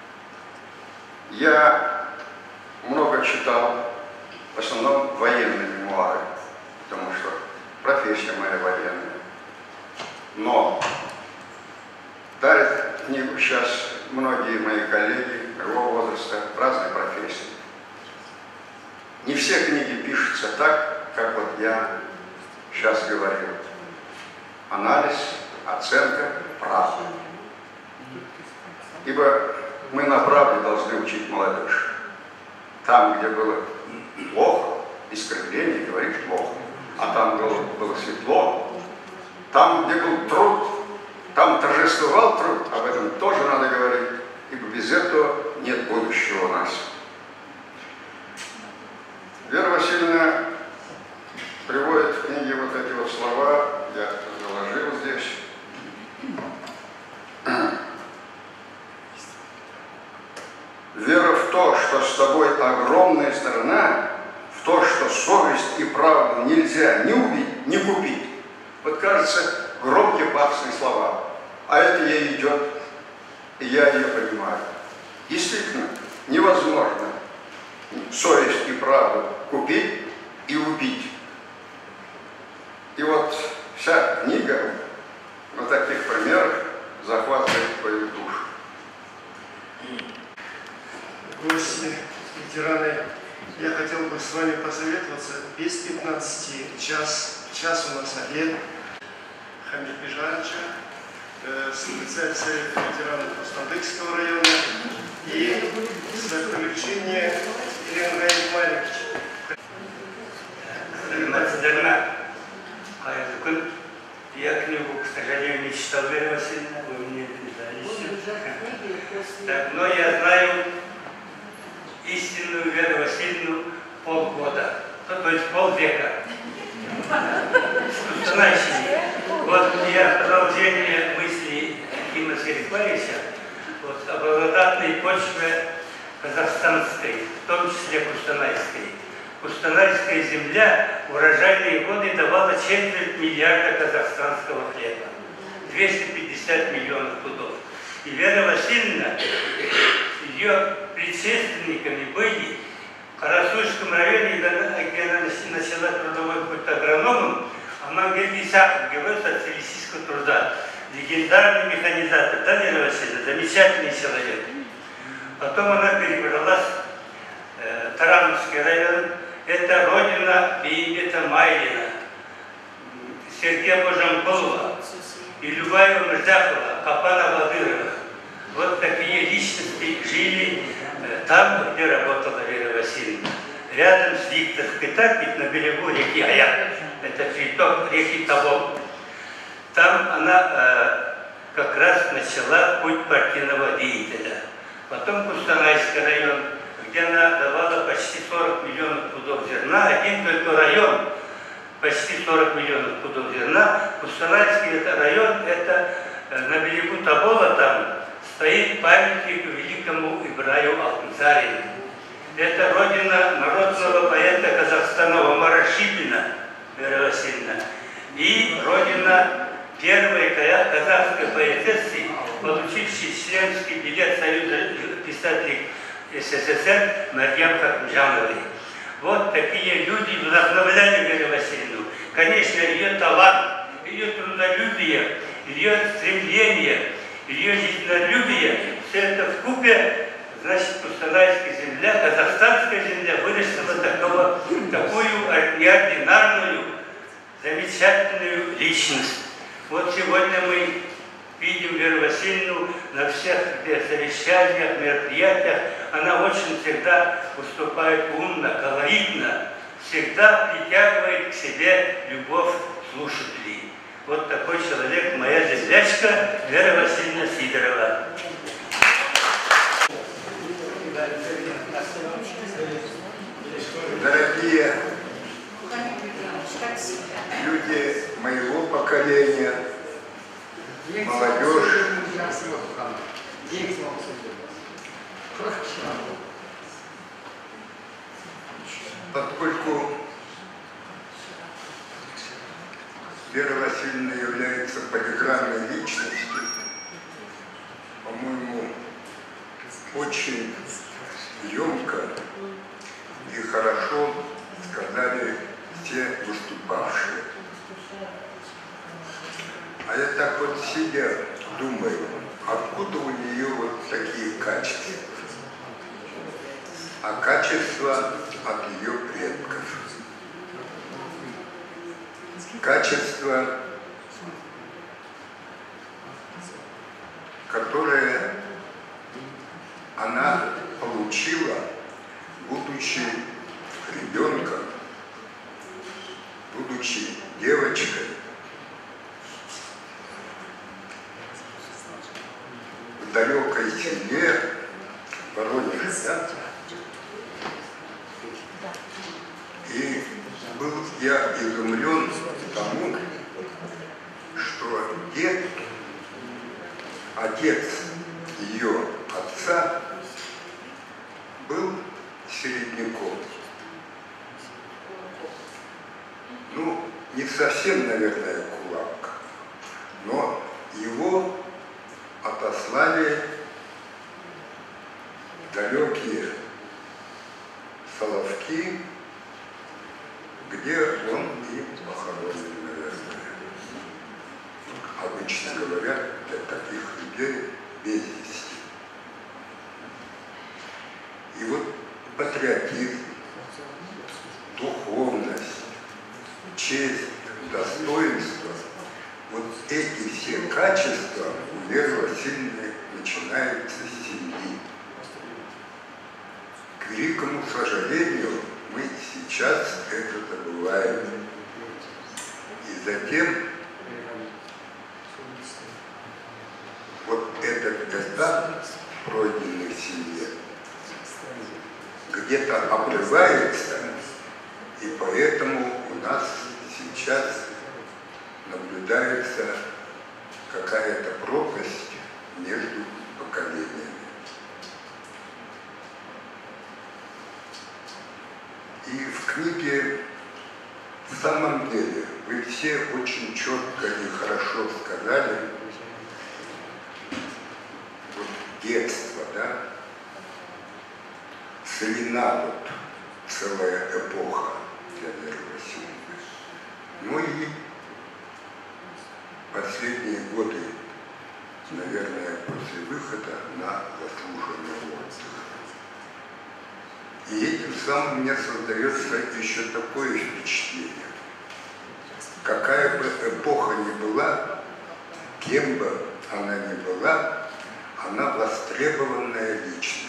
Я много читал, в основном военные мемуары, потому что профессия моя военная. Но дарят книгу сейчас многие мои коллеги моего возраста, разной профессии. Не все книги пишутся так, как вот я сейчас говорил. Анализ, оценка, правда. Ибо мы на правде должны учить молодежь. Там, где было плохо, искривление, говорить плохо. А там было светло. Там, где был труд, там торжествовал труд. Об этом тоже надо говорить. Ибо без этого нет будущего у нас. Вера Васильевна приводит в книге вот эти вот слова, я заложил здесь. Вера в то, что с тобой огромная страна, в то, что совесть и правду нельзя ни убить, ни купить. Вот кажется, громкие пафосные слова, а это ей идет, и я ее понимаю. Действительно, невозможно совесть и правду купить и убить. И вот вся книга на таких примерах захватывает твою душу. Гости, ветераны, я хотел бы с вами посоветоваться без 15, час у нас обед. Хамид Бежановича, специальный совет ветеранов Кустандыкского района и заключение Елена Гаевич. Я книгу, к сожалению, не читал, Вера Васильевна, вы мне передали. Но я знаю истинную Веру Васильевну полгода, то есть полвека. Вот я продолжение мысли Кима Серикбаевича вот, об благодатной почве казахстанской, в том числе кустанайской. Кустанайская земля в урожайные годы давала 250 миллиарда казахстанского хлеба, 250 миллионов пудов. И Вера Васильевна, ее предшественниками были в Карасуйском районе, где она начала трудовой путь агрономом, Амангельдисаков, герой социалистического труда, легендарный механизатор, да, Вера Васильевна, замечательный человек. Потом она перебралась в Тарановский район, это родина Бейбета Майлина, Сергея Божамбулова, и Любаева Мырзакова, Капана Владырова. Вот такие личности жили там, где работала Вера Васильевна. Рядом с Викторской, так ведь на берегу реки Аяк, это приток реки Табол. Там она как раз начала путь партийного деятеля. Потом Кустанайский район, где она давала почти 40 миллионов пудов зерна, один только район, почти 40 миллионов пудов зерна. Кустанайский район, это на берегу Табола там стоит памятник великому Ибраю Алтынсарину. Это родина народного поэта Казахстана Омара Шипина, Вера Васильевна. и родина первой казахской поэтессы, получившей членский билет Союза писателей СССР Марьям Хакмджановой. Вот такие люди вдохновляли Веру Васильевну. Конечно, ее талант, ее трудолюбие, ее стремление, ее жизнелюбие, все это вкупе, значит, Кустанайская земля, казахстанская земля вырастила такую неординарную, замечательную личность. Вот сегодня мы видим Веру Васильевну на всех совещаниях, мероприятиях. Она очень всегда выступает умно, колоритно, всегда притягивает к себе любовь слушателей. Вот такой человек, моя землячка Вера Васильевна Сидорова. Дорогие люди моего поколения, молодежь, поскольку Вера Васильевна является полиграммной личностью, по-моему, очень емко и хорошо сказали все выступавшие. А я так вот сидя думаю, откуда у нее вот такие качества? А качества от ее предков. Качества, которые она получила, будучи ребенком, будучи девочкой, в далекой семье Воронеже, да? И был я изумлен тому, что отец ее отца был середняком. Ну, не совсем, наверное, кулак, но его отослали в далекие Соловки, где он и похоронен, наверное. Обычно говорят, для таких людей без вести. И вот патриотизм, духовность, честь, достоинство, вот эти все качества у Веры Васильевны начинаются с семьи. К великому сожалению, мы сейчас это забываем. И затем вот этот этап, пройденный в семье, где-то обрывается, и поэтому у нас сейчас наблюдается какая-то пропасть между поколениями. И в книге, в самом деле, вы все очень четко и хорошо сказали, вот детство, да, целина вот целая эпоха для Веры Васильевны. Ну и последние годы, наверное, после выхода на заслуженный отдых. И этим самым мне создается еще такое впечатление. Какая бы эпоха ни была, кем бы она ни была, она востребованная личность.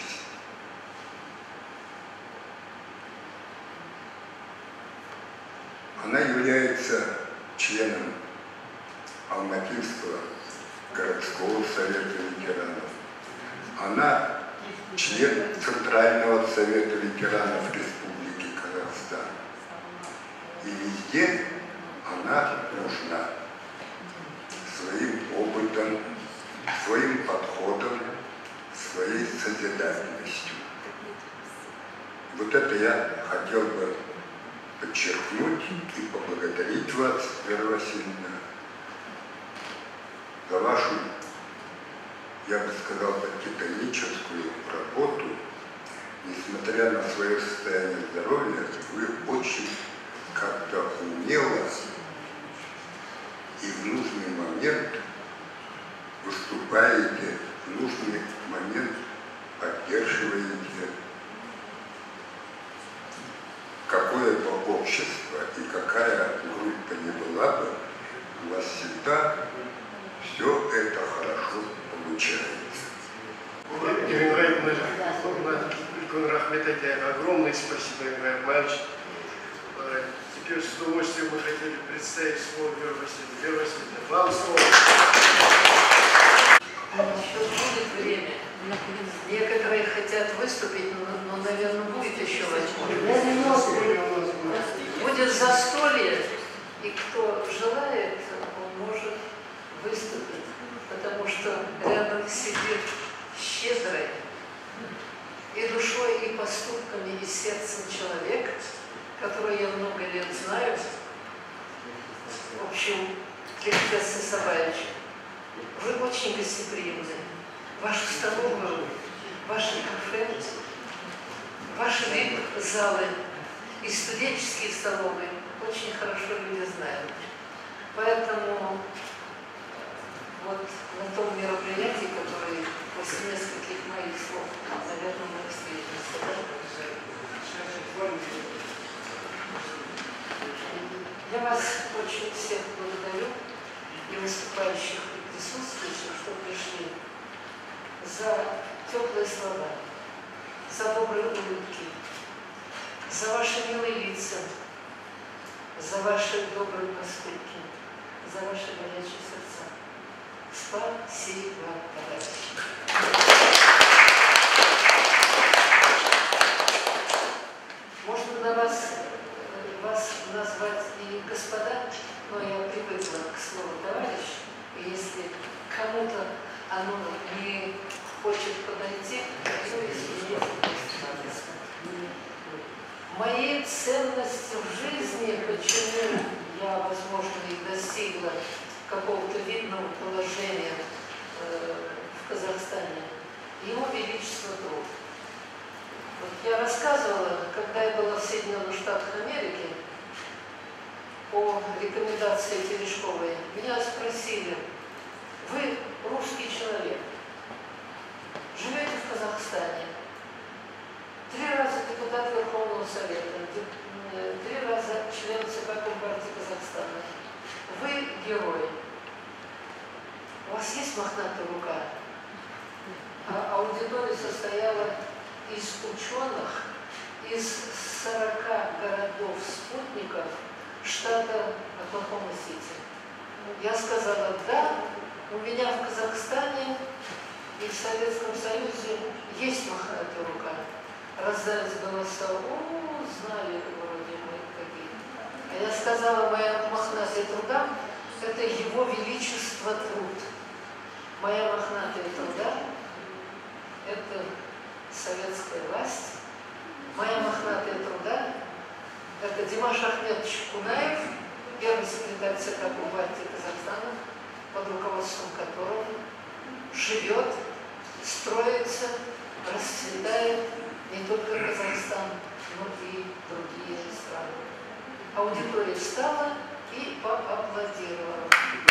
Она является членом Алматинского городского совета ветеранов. Она член Центрального совета ветеранов Республики Казахстан. И везде она нужна своим опытом, своим подходом, своей созидательностью. Вот это я хотел бы подчеркнуть и поблагодарить вас, Вера Васильевна, за вашу, я бы сказал, титаническую работу. Несмотря на свое состояние здоровья, вы очень как-то умело и в нужный момент выступаете, в нужный момент поддерживаете какое-то общество и какая группа ни была бы, у вас всегда все это хорошо получается. Огромное спасибо, Игорь Иванович. Теперь с удовольствием мы хотели представить слово Веры Васильевны. Вера Васильевна, вам слово. Еще будет время. Некоторые хотят выступить, но наверное, будет еще возможность. Будет застолье, и кто желает, он может выступить, потому что рядом сидит щедрый и душой, и поступками, и сердцем человек, которого я много лет знаю, в общем, Ликвидация Сабаевич. Вы очень гостеприимны. Вашу столовую, ваши кафе, ваши вип-залы и студенческие столовые очень хорошо люди знают. Поэтому вот на том мероприятии, которое после нескольких моих слов, наверное, мы встретимся. Я вас очень всех благодарю и выступающих, и присутствующих, что пришли, за теплые слова, за добрые улыбки, за ваши милые лица, за ваши добрые поступки, за ваши горячие сердца. Спасибо, товарищи. Можно на вас назвать и господа, но я привыкла к слову товарищ, и если кому-то оно не хочет подойти, то извините. Моей ценности в жизни, почему я, возможно, и достигла какого-то видного положения в Казахстане, его величество труд. Вот я рассказывала, когда я была в Соединенных Штатах Америки, по рекомендации Терешковой, меня спросили: вы русский человек, живете в Казахстане, 3 раза депутат Верховного Совета, 3 раза член ЦК Компартии Казахстана, вы герой, у вас есть мохнатая рука? А аудитория состояла из ученых из 40 городов-спутников штата Оклахома-Сити. Я сказала: да, у меня в Казахстане и в Советском Союзе есть мохнатая рука. Раздались голоса: о, знали вроде мы какие. А я сказала: моя мохнатая труда – это его величество труд. Моя мохнатая труда – это советская власть. Моя мохнатая труда – это Димаш Ахметович Кунаев, первый секретарь ЦК Компартии Казахстана, под руководством которого живет, строится, расцветает не только Казахстан, но и другие страны. Аудитория встала и поаплодировала.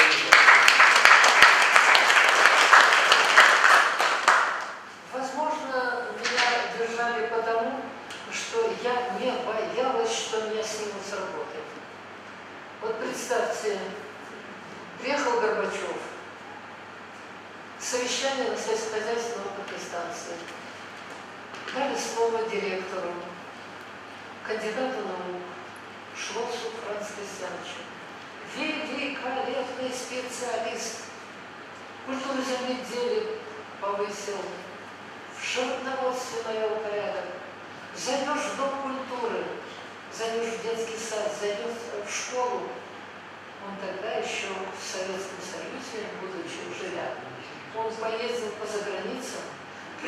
Возможно, меня держали потому, что я не боялась, что меня снимут с работы. Вот представьте, приехал Горбачев, совещание на сельскохозяйственной опытной станции. Дали слово директору, кандидату наук Шлосу Францу Кристиановичу. Великолепный специалист. Культуру земледелия повысил, в животноводстве навел порядок. Зайдешь в дом культуры, зайдешь в детский сад, зайдешь в школу. Он тогда еще в Советском Союзе, будучи живя, он поездил по заграницам,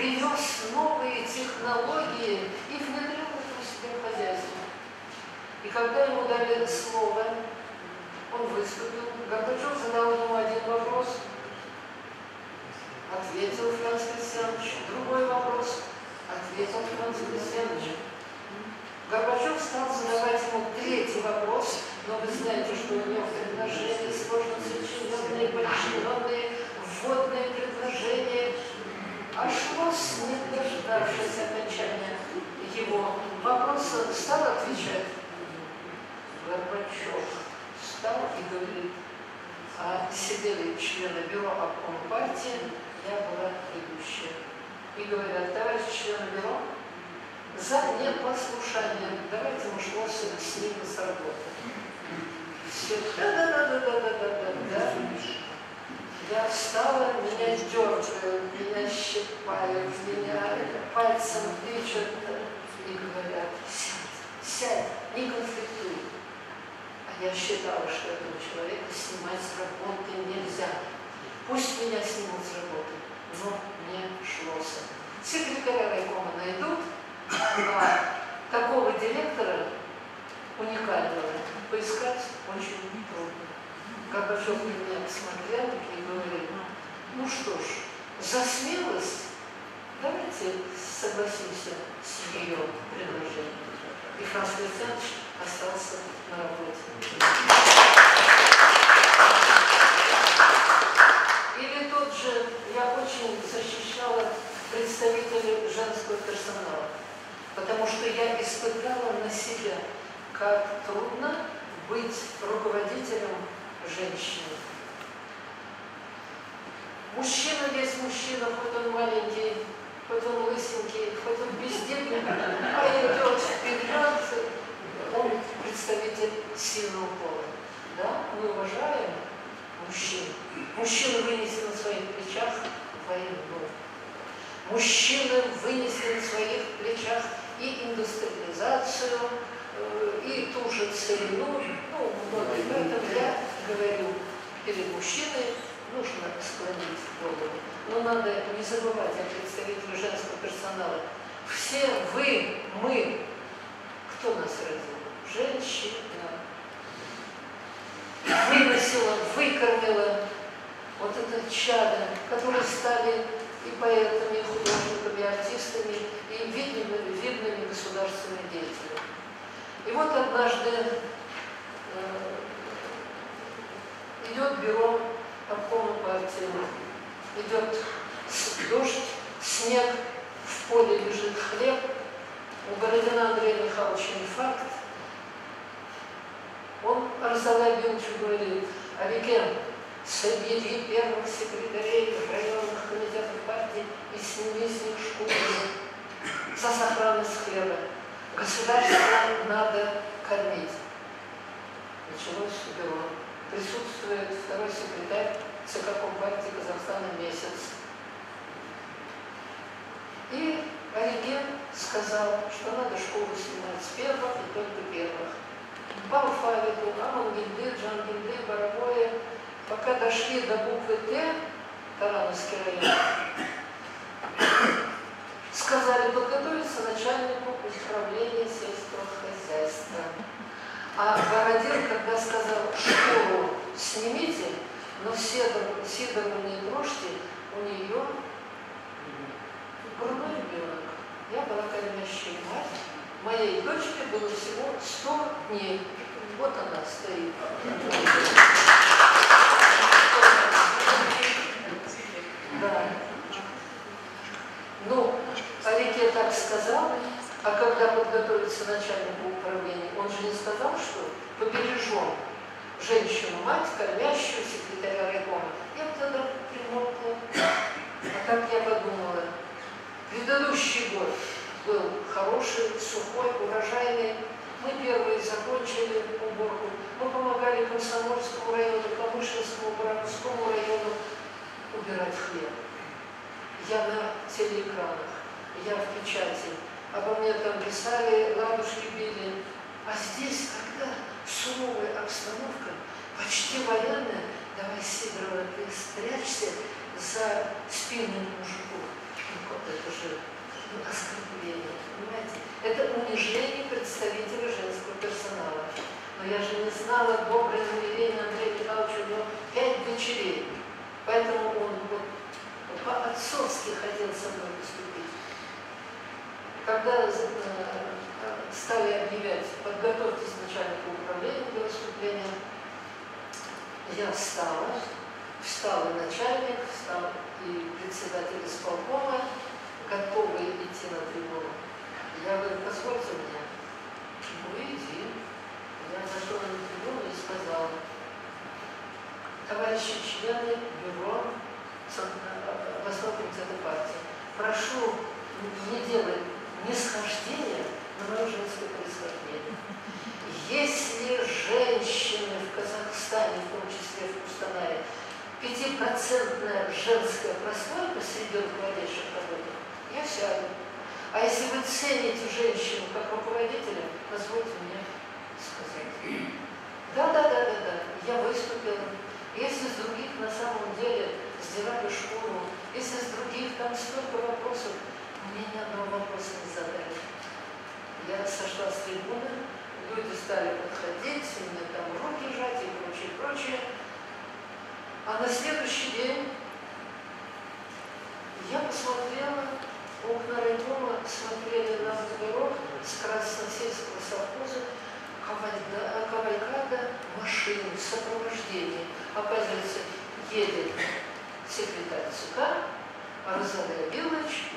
привез новые технологии и внедрил это в себе в хозяйство. И когда ему дали слово, он выступил. Горбачев задал ему один вопрос, ответил Франц Кристианович. Другой вопрос, ответил Франц Кристианович. Горбачев стал задавать ему третий вопрос, но вы знаете, что у него предложения сложно сочиненные, подчиненные, вводные предложения. А Шлосс, не дождавшись окончания его вопроса, стал отвечать. Горбачев встал и говорит, а сидели члены бюро обкома партии, я была ведущая. И говорят, товарищ члены бюро, за непослушание давайте мы Шлоссу снимем с работы. Все, да. Я встала, меня дергают, меня щипают, меня пальцем тычут и говорят, сядь, не конфликтуй. А я считала, что этого человека снимать с работы нельзя. Пусть меня снимут с работы, но не Шлосса. Секретаря райкома найдут, а такого директора уникального поискать очень трудно. Горбачев на меня посмотрел и говорит, ну что ж, за смелость давайте согласимся с ее предложением. И Франц Кристианович остался на работе. Или тот же, я очень защищала представителей женского персонала, потому что я испытала на себе, как трудно быть руководителем женщины. Мужчина есть мужчина, хоть он маленький, хоть он лысенький, хоть он бездельник, а идет вперед, он представитель сильного пола. Да? Мы уважаем мужчин. Мужчина вынесен на своих плечах войну. Мужчины вынесли на своих плечах и индустриализацию, и ту же целину, ну, многие. Поэтому я говорю, перед мужчиной нужно склонить голову. Но надо не забывать о представителях женского персонала. Все вы, мы, кто нас родил? Женщина. Выносила, выкормила вот это чадо, которые стали и поэтами, и художниками, и артистами, и видными государственными деятелями. И вот однажды идет бюро обкома партии, идет дождь, снег, в поле лежит хлеб, у Бородина Андрея Михайловича инфаркт. Он Арсалай Билчу говорит, Авикен, собери первых секретарей районных комитетов партии и сними с них шкуру за сохранность хлеба. Государство надо кормить. Началось бюро. Присутствует второй секретарь ЦК Компартии Казахстана месяц. И Ориген сказал, что надо школу снимать с первых и только первых. По алфавиту Амангельды, Джангельды, Боровое, пока дошли до буквы Т, Тарановский район, сказали подготовиться начальнику управления сельского хозяйства. А Бородин, когда сказал, школу снимите, но Сидорову не трожьте, у нее грудной ребенок. Я была кормящей мать. Моей дочке было всего 100 дней. Вот она стоит. Да. Ну, Орике так сказал, а когда подготовится начальнику управления, он же не сказал, что побережем женщину-мать, кормящую секретаря райкома. Я тогда примолкла. А как я подумала, предыдущий год был хороший, сухой, урожайный. Мы первые закончили уборку. Мы помогали Комсомольскому району, Камышинскому, Боровскому району убирать хлеб. Я на телеэкранах, я в печати. Обо мне там писали, ладушки били. А здесь, когда суровая обстановка, почти военная, давай, Сидорова, ты спрячься за спинами мужиков. Ну, вот это же оскорбление, понимаете? Это унижение представителя женского персонала. знала. Но я же не знала доброе намерение Андрея Михайловича, у него 5 дочерей. Поэтому он вот по-отцовски хотел со мной поступить. Когда стали объявлять, подготовьтесь начальника управления для выступления, я встал и начальник, встал и председатель исполкома, готовы идти на трибуну. Я говорю, позвольте мне, ну иди. Я зашел на трибуну и сказал: товарищи члены бюро областного комитета партии, прошу не делать нисхождения на мое женское происхождение. Если женщины в Казахстане, в том числе в Кустанае, 5% женская прослойка среди руководящих работников, я сяду. А если вы цените женщину как руководителя, позвольте мне сказать. Да, я выступила. Если с других на самом деле сдирали шкуру, если с других там столько вопросов, мне ни одного вопроса не задали. Я сошла с трибуны, люди стали подходить, мне там руки жать и прочее, прочее. А на следующий день я посмотрела, окна райкома смотрели на дорог с Красносельского совхоза, кавалькада машин в сопровождении. Оказывается, едет секретарь ЦК Розалия Билович,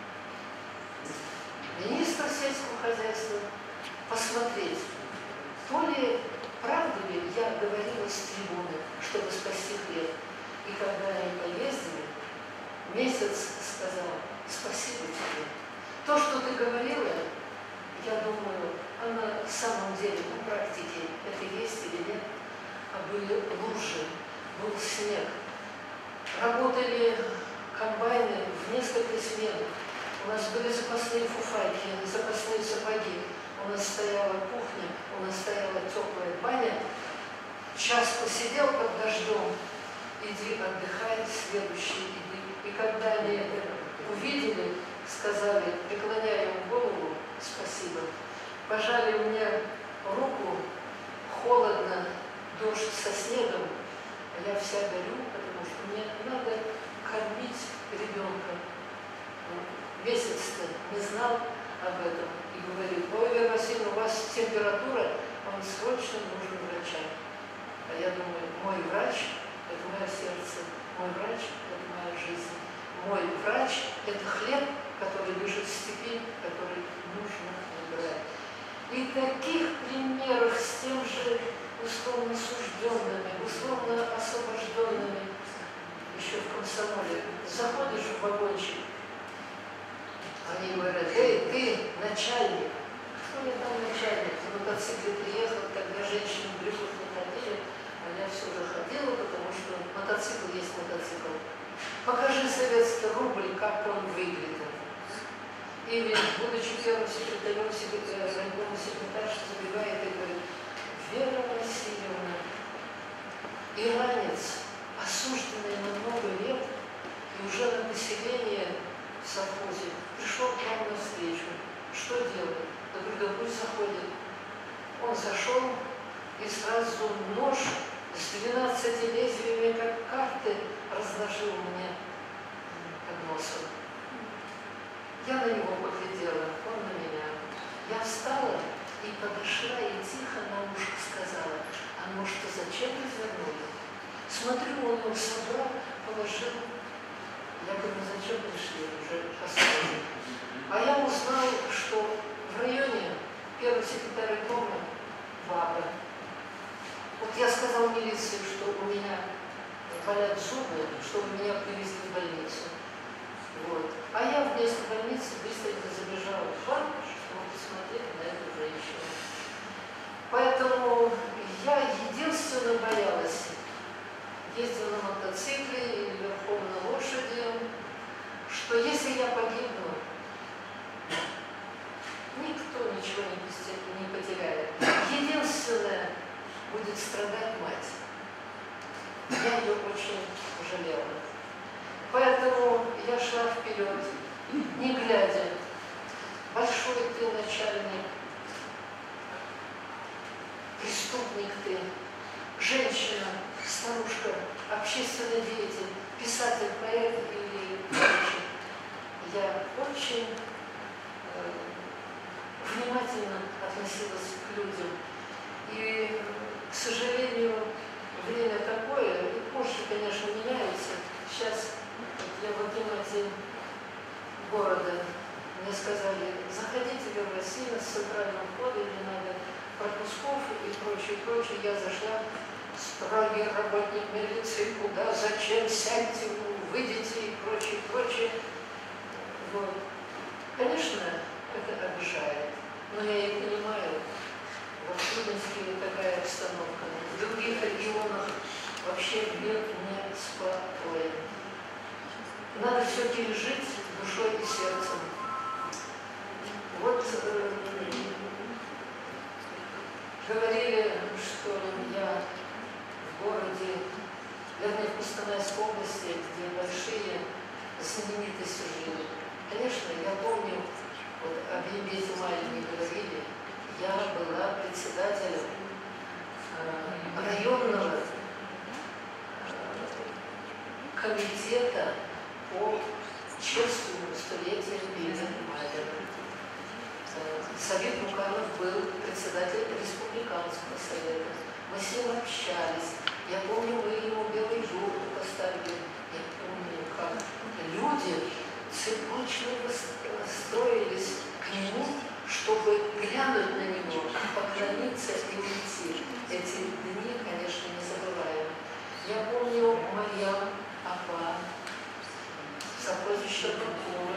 министр сельского хозяйства, посмотреть, то ли правду ли я говорила с трибуны, чтобы спасти хлеб. И когда они поездили, месяц сказал: спасибо тебе. То, что ты говорила, я думаю, на самом деле на практике это есть или нет, а были лужи, был снег. Работали комбайны в несколько смен. У нас были запасные фуфайки, запасные сапоги. У нас стояла кухня, у нас стояла теплая баня. Час посидел под дождем, иди отдыхай, следующий иди. И когда они это увидели, сказали, преклоняя им голову, спасибо. Пожали мне руку, холодно, дождь со снегом, а я вся горю, потому что мне надо кормить ребенка. Месяц-то не знал об этом и говорит: ой, Вера Васильевна, у вас температура, вам срочно нужен врача. А я думаю, мой врач – это мое сердце, мой врач – это моя жизнь. Мой врач – это хлеб, который лежит в степи, который нужно набирать. И таких примеров с тем же условно осужденными, условно освобожденными еще в комсомоле. Заходишь в вагончик, они говорят: эй, ты начальник. Кто я там начальник? На мотоцикле приехал, тогда женщины в брюках не ходили, а я все же ходила, потому что мотоцикл есть мотоцикл. Покажи советский рубль, как он выглядит. Или, будучи первым секретарем райкома, секретарша забегает и говорит: Вера Васильевна, иранец, осужденный на много лет, и уже на население в совхозе, пришел к вам навстречу. Что делать? Я говорю: да пусть заходит. Он зашел и сразу нож с 12 лезвиями, как карты, разложил мне под носом. Я на него поглядела, он на меня. Я встала и подошла и тихо на ушко сказала: а может, ты зачем развернули? Смотрю, он его собрал, положил. Я говорю: зачем пришли? Уже посмотрели. А я узнал, что в районе первый секретарь райкома баба. Вот я сказал милиции, что у меня болят зубы, чтобы меня привезли в больницу. Вот. А я вместо больницы быстренько забежала в банк, чтобы посмотреть на эту женщину. Поэтому я единственно боялась, ездила на мотоцикле или верхом на лошади, что если я погибну, никто ничего не потеряет. Единственное, будет страдать мать. Я ее очень жалела. Поэтому я шла вперед, не глядя. Большой ты начальник. преступник ты, женщина, старушка, общественный деятель, писатель, поэт или прочее. Я очень внимательно относилась к людям. И, к сожалению, время такое, и позже, конечно, меняется. Сейчас я в акимате города мне сказали, заходите в Евросильно с центрального входа, или надо пропусков и прочее, прочее. Я зашла, строгий работник милиции, куда, зачем, сядьте, выйдите и прочее, прочее. Вот. Конечно, это обижает, но я и понимаю, в Актюбинске такая обстановка. В других регионах вообще мир не спокоен. Надо все пережить душой и сердцем. Вот говорили, что я в городе, вернее, в Костанайской области, где большие знаменитости жили. Конечно, я помню, вот об Ебете Малине говорили, я была председателем районного комитета по чествованию столетия Ебета Малина. Савик Муканов был председатель республиканского совета. Мы с ним общались. Я помню, мы ему белый журнал поставили. Я помню, как люди цепочно строились к нему, чтобы глянуть на него, поклониться и уйти. Эти дни, конечно, не забываем. Я помню Марьям Апа, совхозе Щербакова,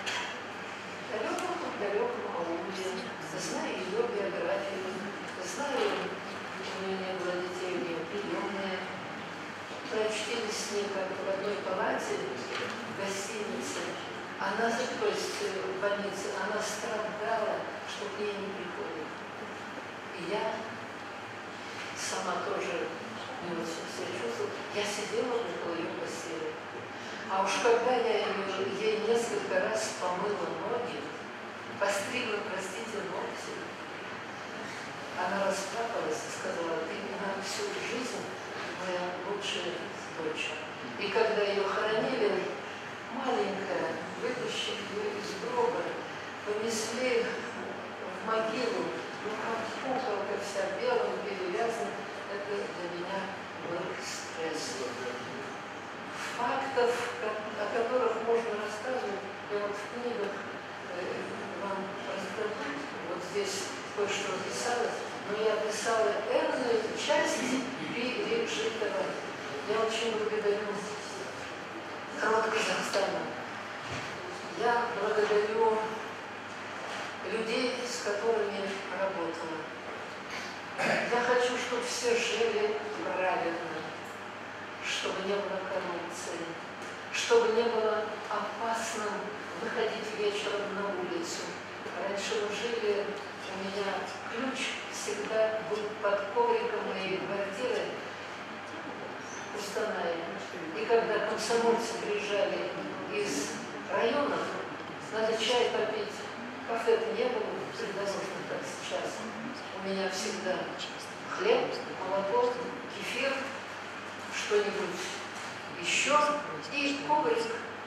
в далеком ауле, знаю ее биографию, знаю, у нее не было детей, у нее приемные. Прочтили с ней как в одной палате в гостинице. Она, то есть в больнице, она страдала, что к ней не приходит. И я сама тоже не очень себя чувствовала. Я сидела около ее постели. А уж когда я ей несколько раз помыла ноги, постригла, простите, ногти, она расплакалась и сказала, ты на всю жизнь моя лучшая дочь. И когда ее хоронили, маленькая, вытащили ее из гроба, понесли в могилу, ну как куколка вся белым перевязана, это для меня был стресс. Фактов, о которых можно рассказывать, я вот в книгах вам рассказываю, вот здесь кое-что писала, но я писала энную часть пережитого. Я очень благодарю народ Казахстана. Я благодарю людей, с которыми работала. Я хочу, чтобы все жили правильно, чтобы не было коррупции, чтобы не было опасно выходить вечером на улицу. Раньше мы жили, у меня ключ всегда был под ковриком моей квартиры в Костанае. И когда комсомольцы приезжали из районов, надо чай попить, кафе-то не было придорожных, как сейчас. У меня всегда хлеб, молоко, кефир, что-нибудь еще и коврик,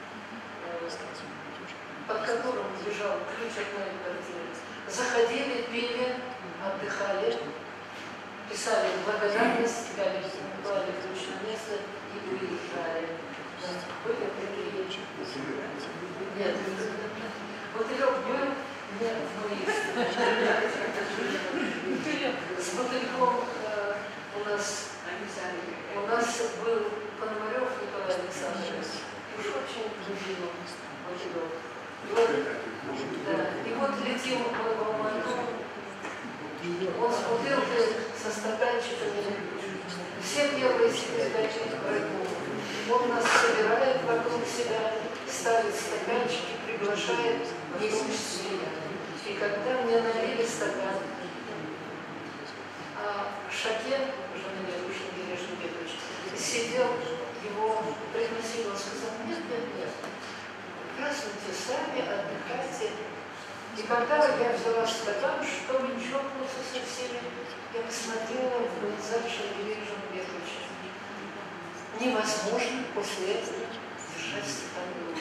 под которым лежал ключ от моей квартиры. Заходили, пили, отдыхали, писали благодарность, клали ключ на место и уезжали. Были такие... Нет, бутылек был, нет, ну есть. С бутыльком у нас был Пономарев Николай Александрович. Уж очень любил бутылек. И вот летим в Алмату, он с бутылкой, со стаканчиками, все первые секретари врагу. Он нас собирает вокруг себя, ставит стаканчики, приглашает вместе с ним. И когда мне налили стакан, Шакен, жена Вишни Бережневич, сидел, его пригласил, он сказал, нет, празднуйте сами, отдыхайте. И когда я взяла стакан, чтобы чокнуться со всеми, я посмотрела возможно после этого держать стакан.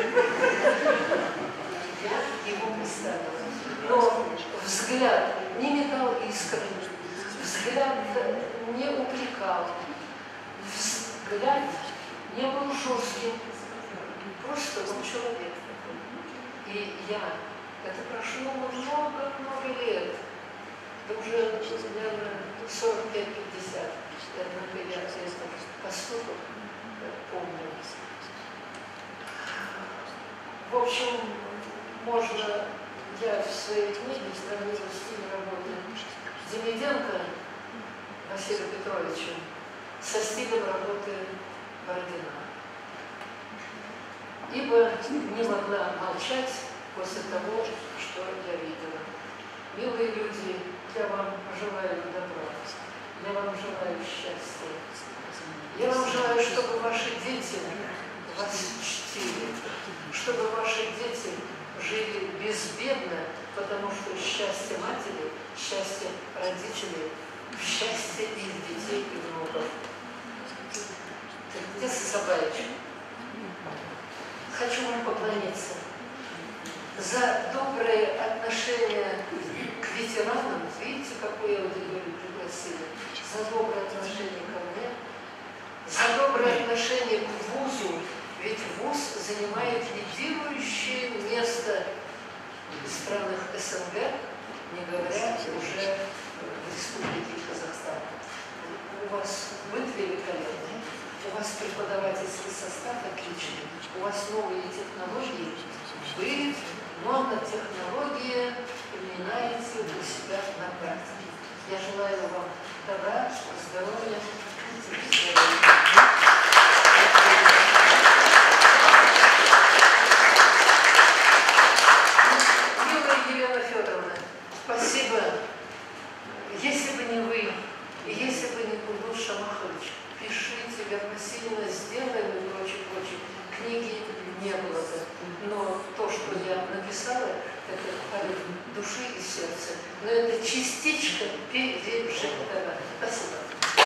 Я его поставила. Но взгляд не метал искры, взгляд не упрекал, взгляд не был жестким, просто он человек. И я, это прошло много-много лет, это уже, наверное, 45-50, однако я этот поступок помню. В общем, можно, я в своей книге сравнила стиль работы Демиденко Василия Петровича со стилем работы Бородина. Ибо не могла молчать после того, что я видела. Милые люди, я вам желаю добра, я вам желаю счастья. Я вам желаю, чтобы ваши дети вас чтили, чтобы ваши дети жили безбедно, потому что счастье матери, счастье родителей, счастье их детей и внуков. Где Сособаевич? Хочу вам поклониться за доброе отношение к ветеранам. Видите, какую аудиторию пригласили? За доброе отношение ко мне, за доброе отношение к вузу. Ведь вуз занимает лидирующее место в странах СНГ, не говоря уже в Республике Казахстан. У вас быт великолепный, у вас преподавательский состав отличный, у вас новые технологии, вы нанотехнологии применяете у себя на практике. Я желаю вам добра, здоровья и здоровья. Спасибо. Если бы не вы, и если бы не Курдус Шамахович, пишите, Вера Васильевна, сделаем и прочее. Книги не было бы. Но то, что я написала, это порыв души и сердца. Но это частичка пережитого. Спасибо.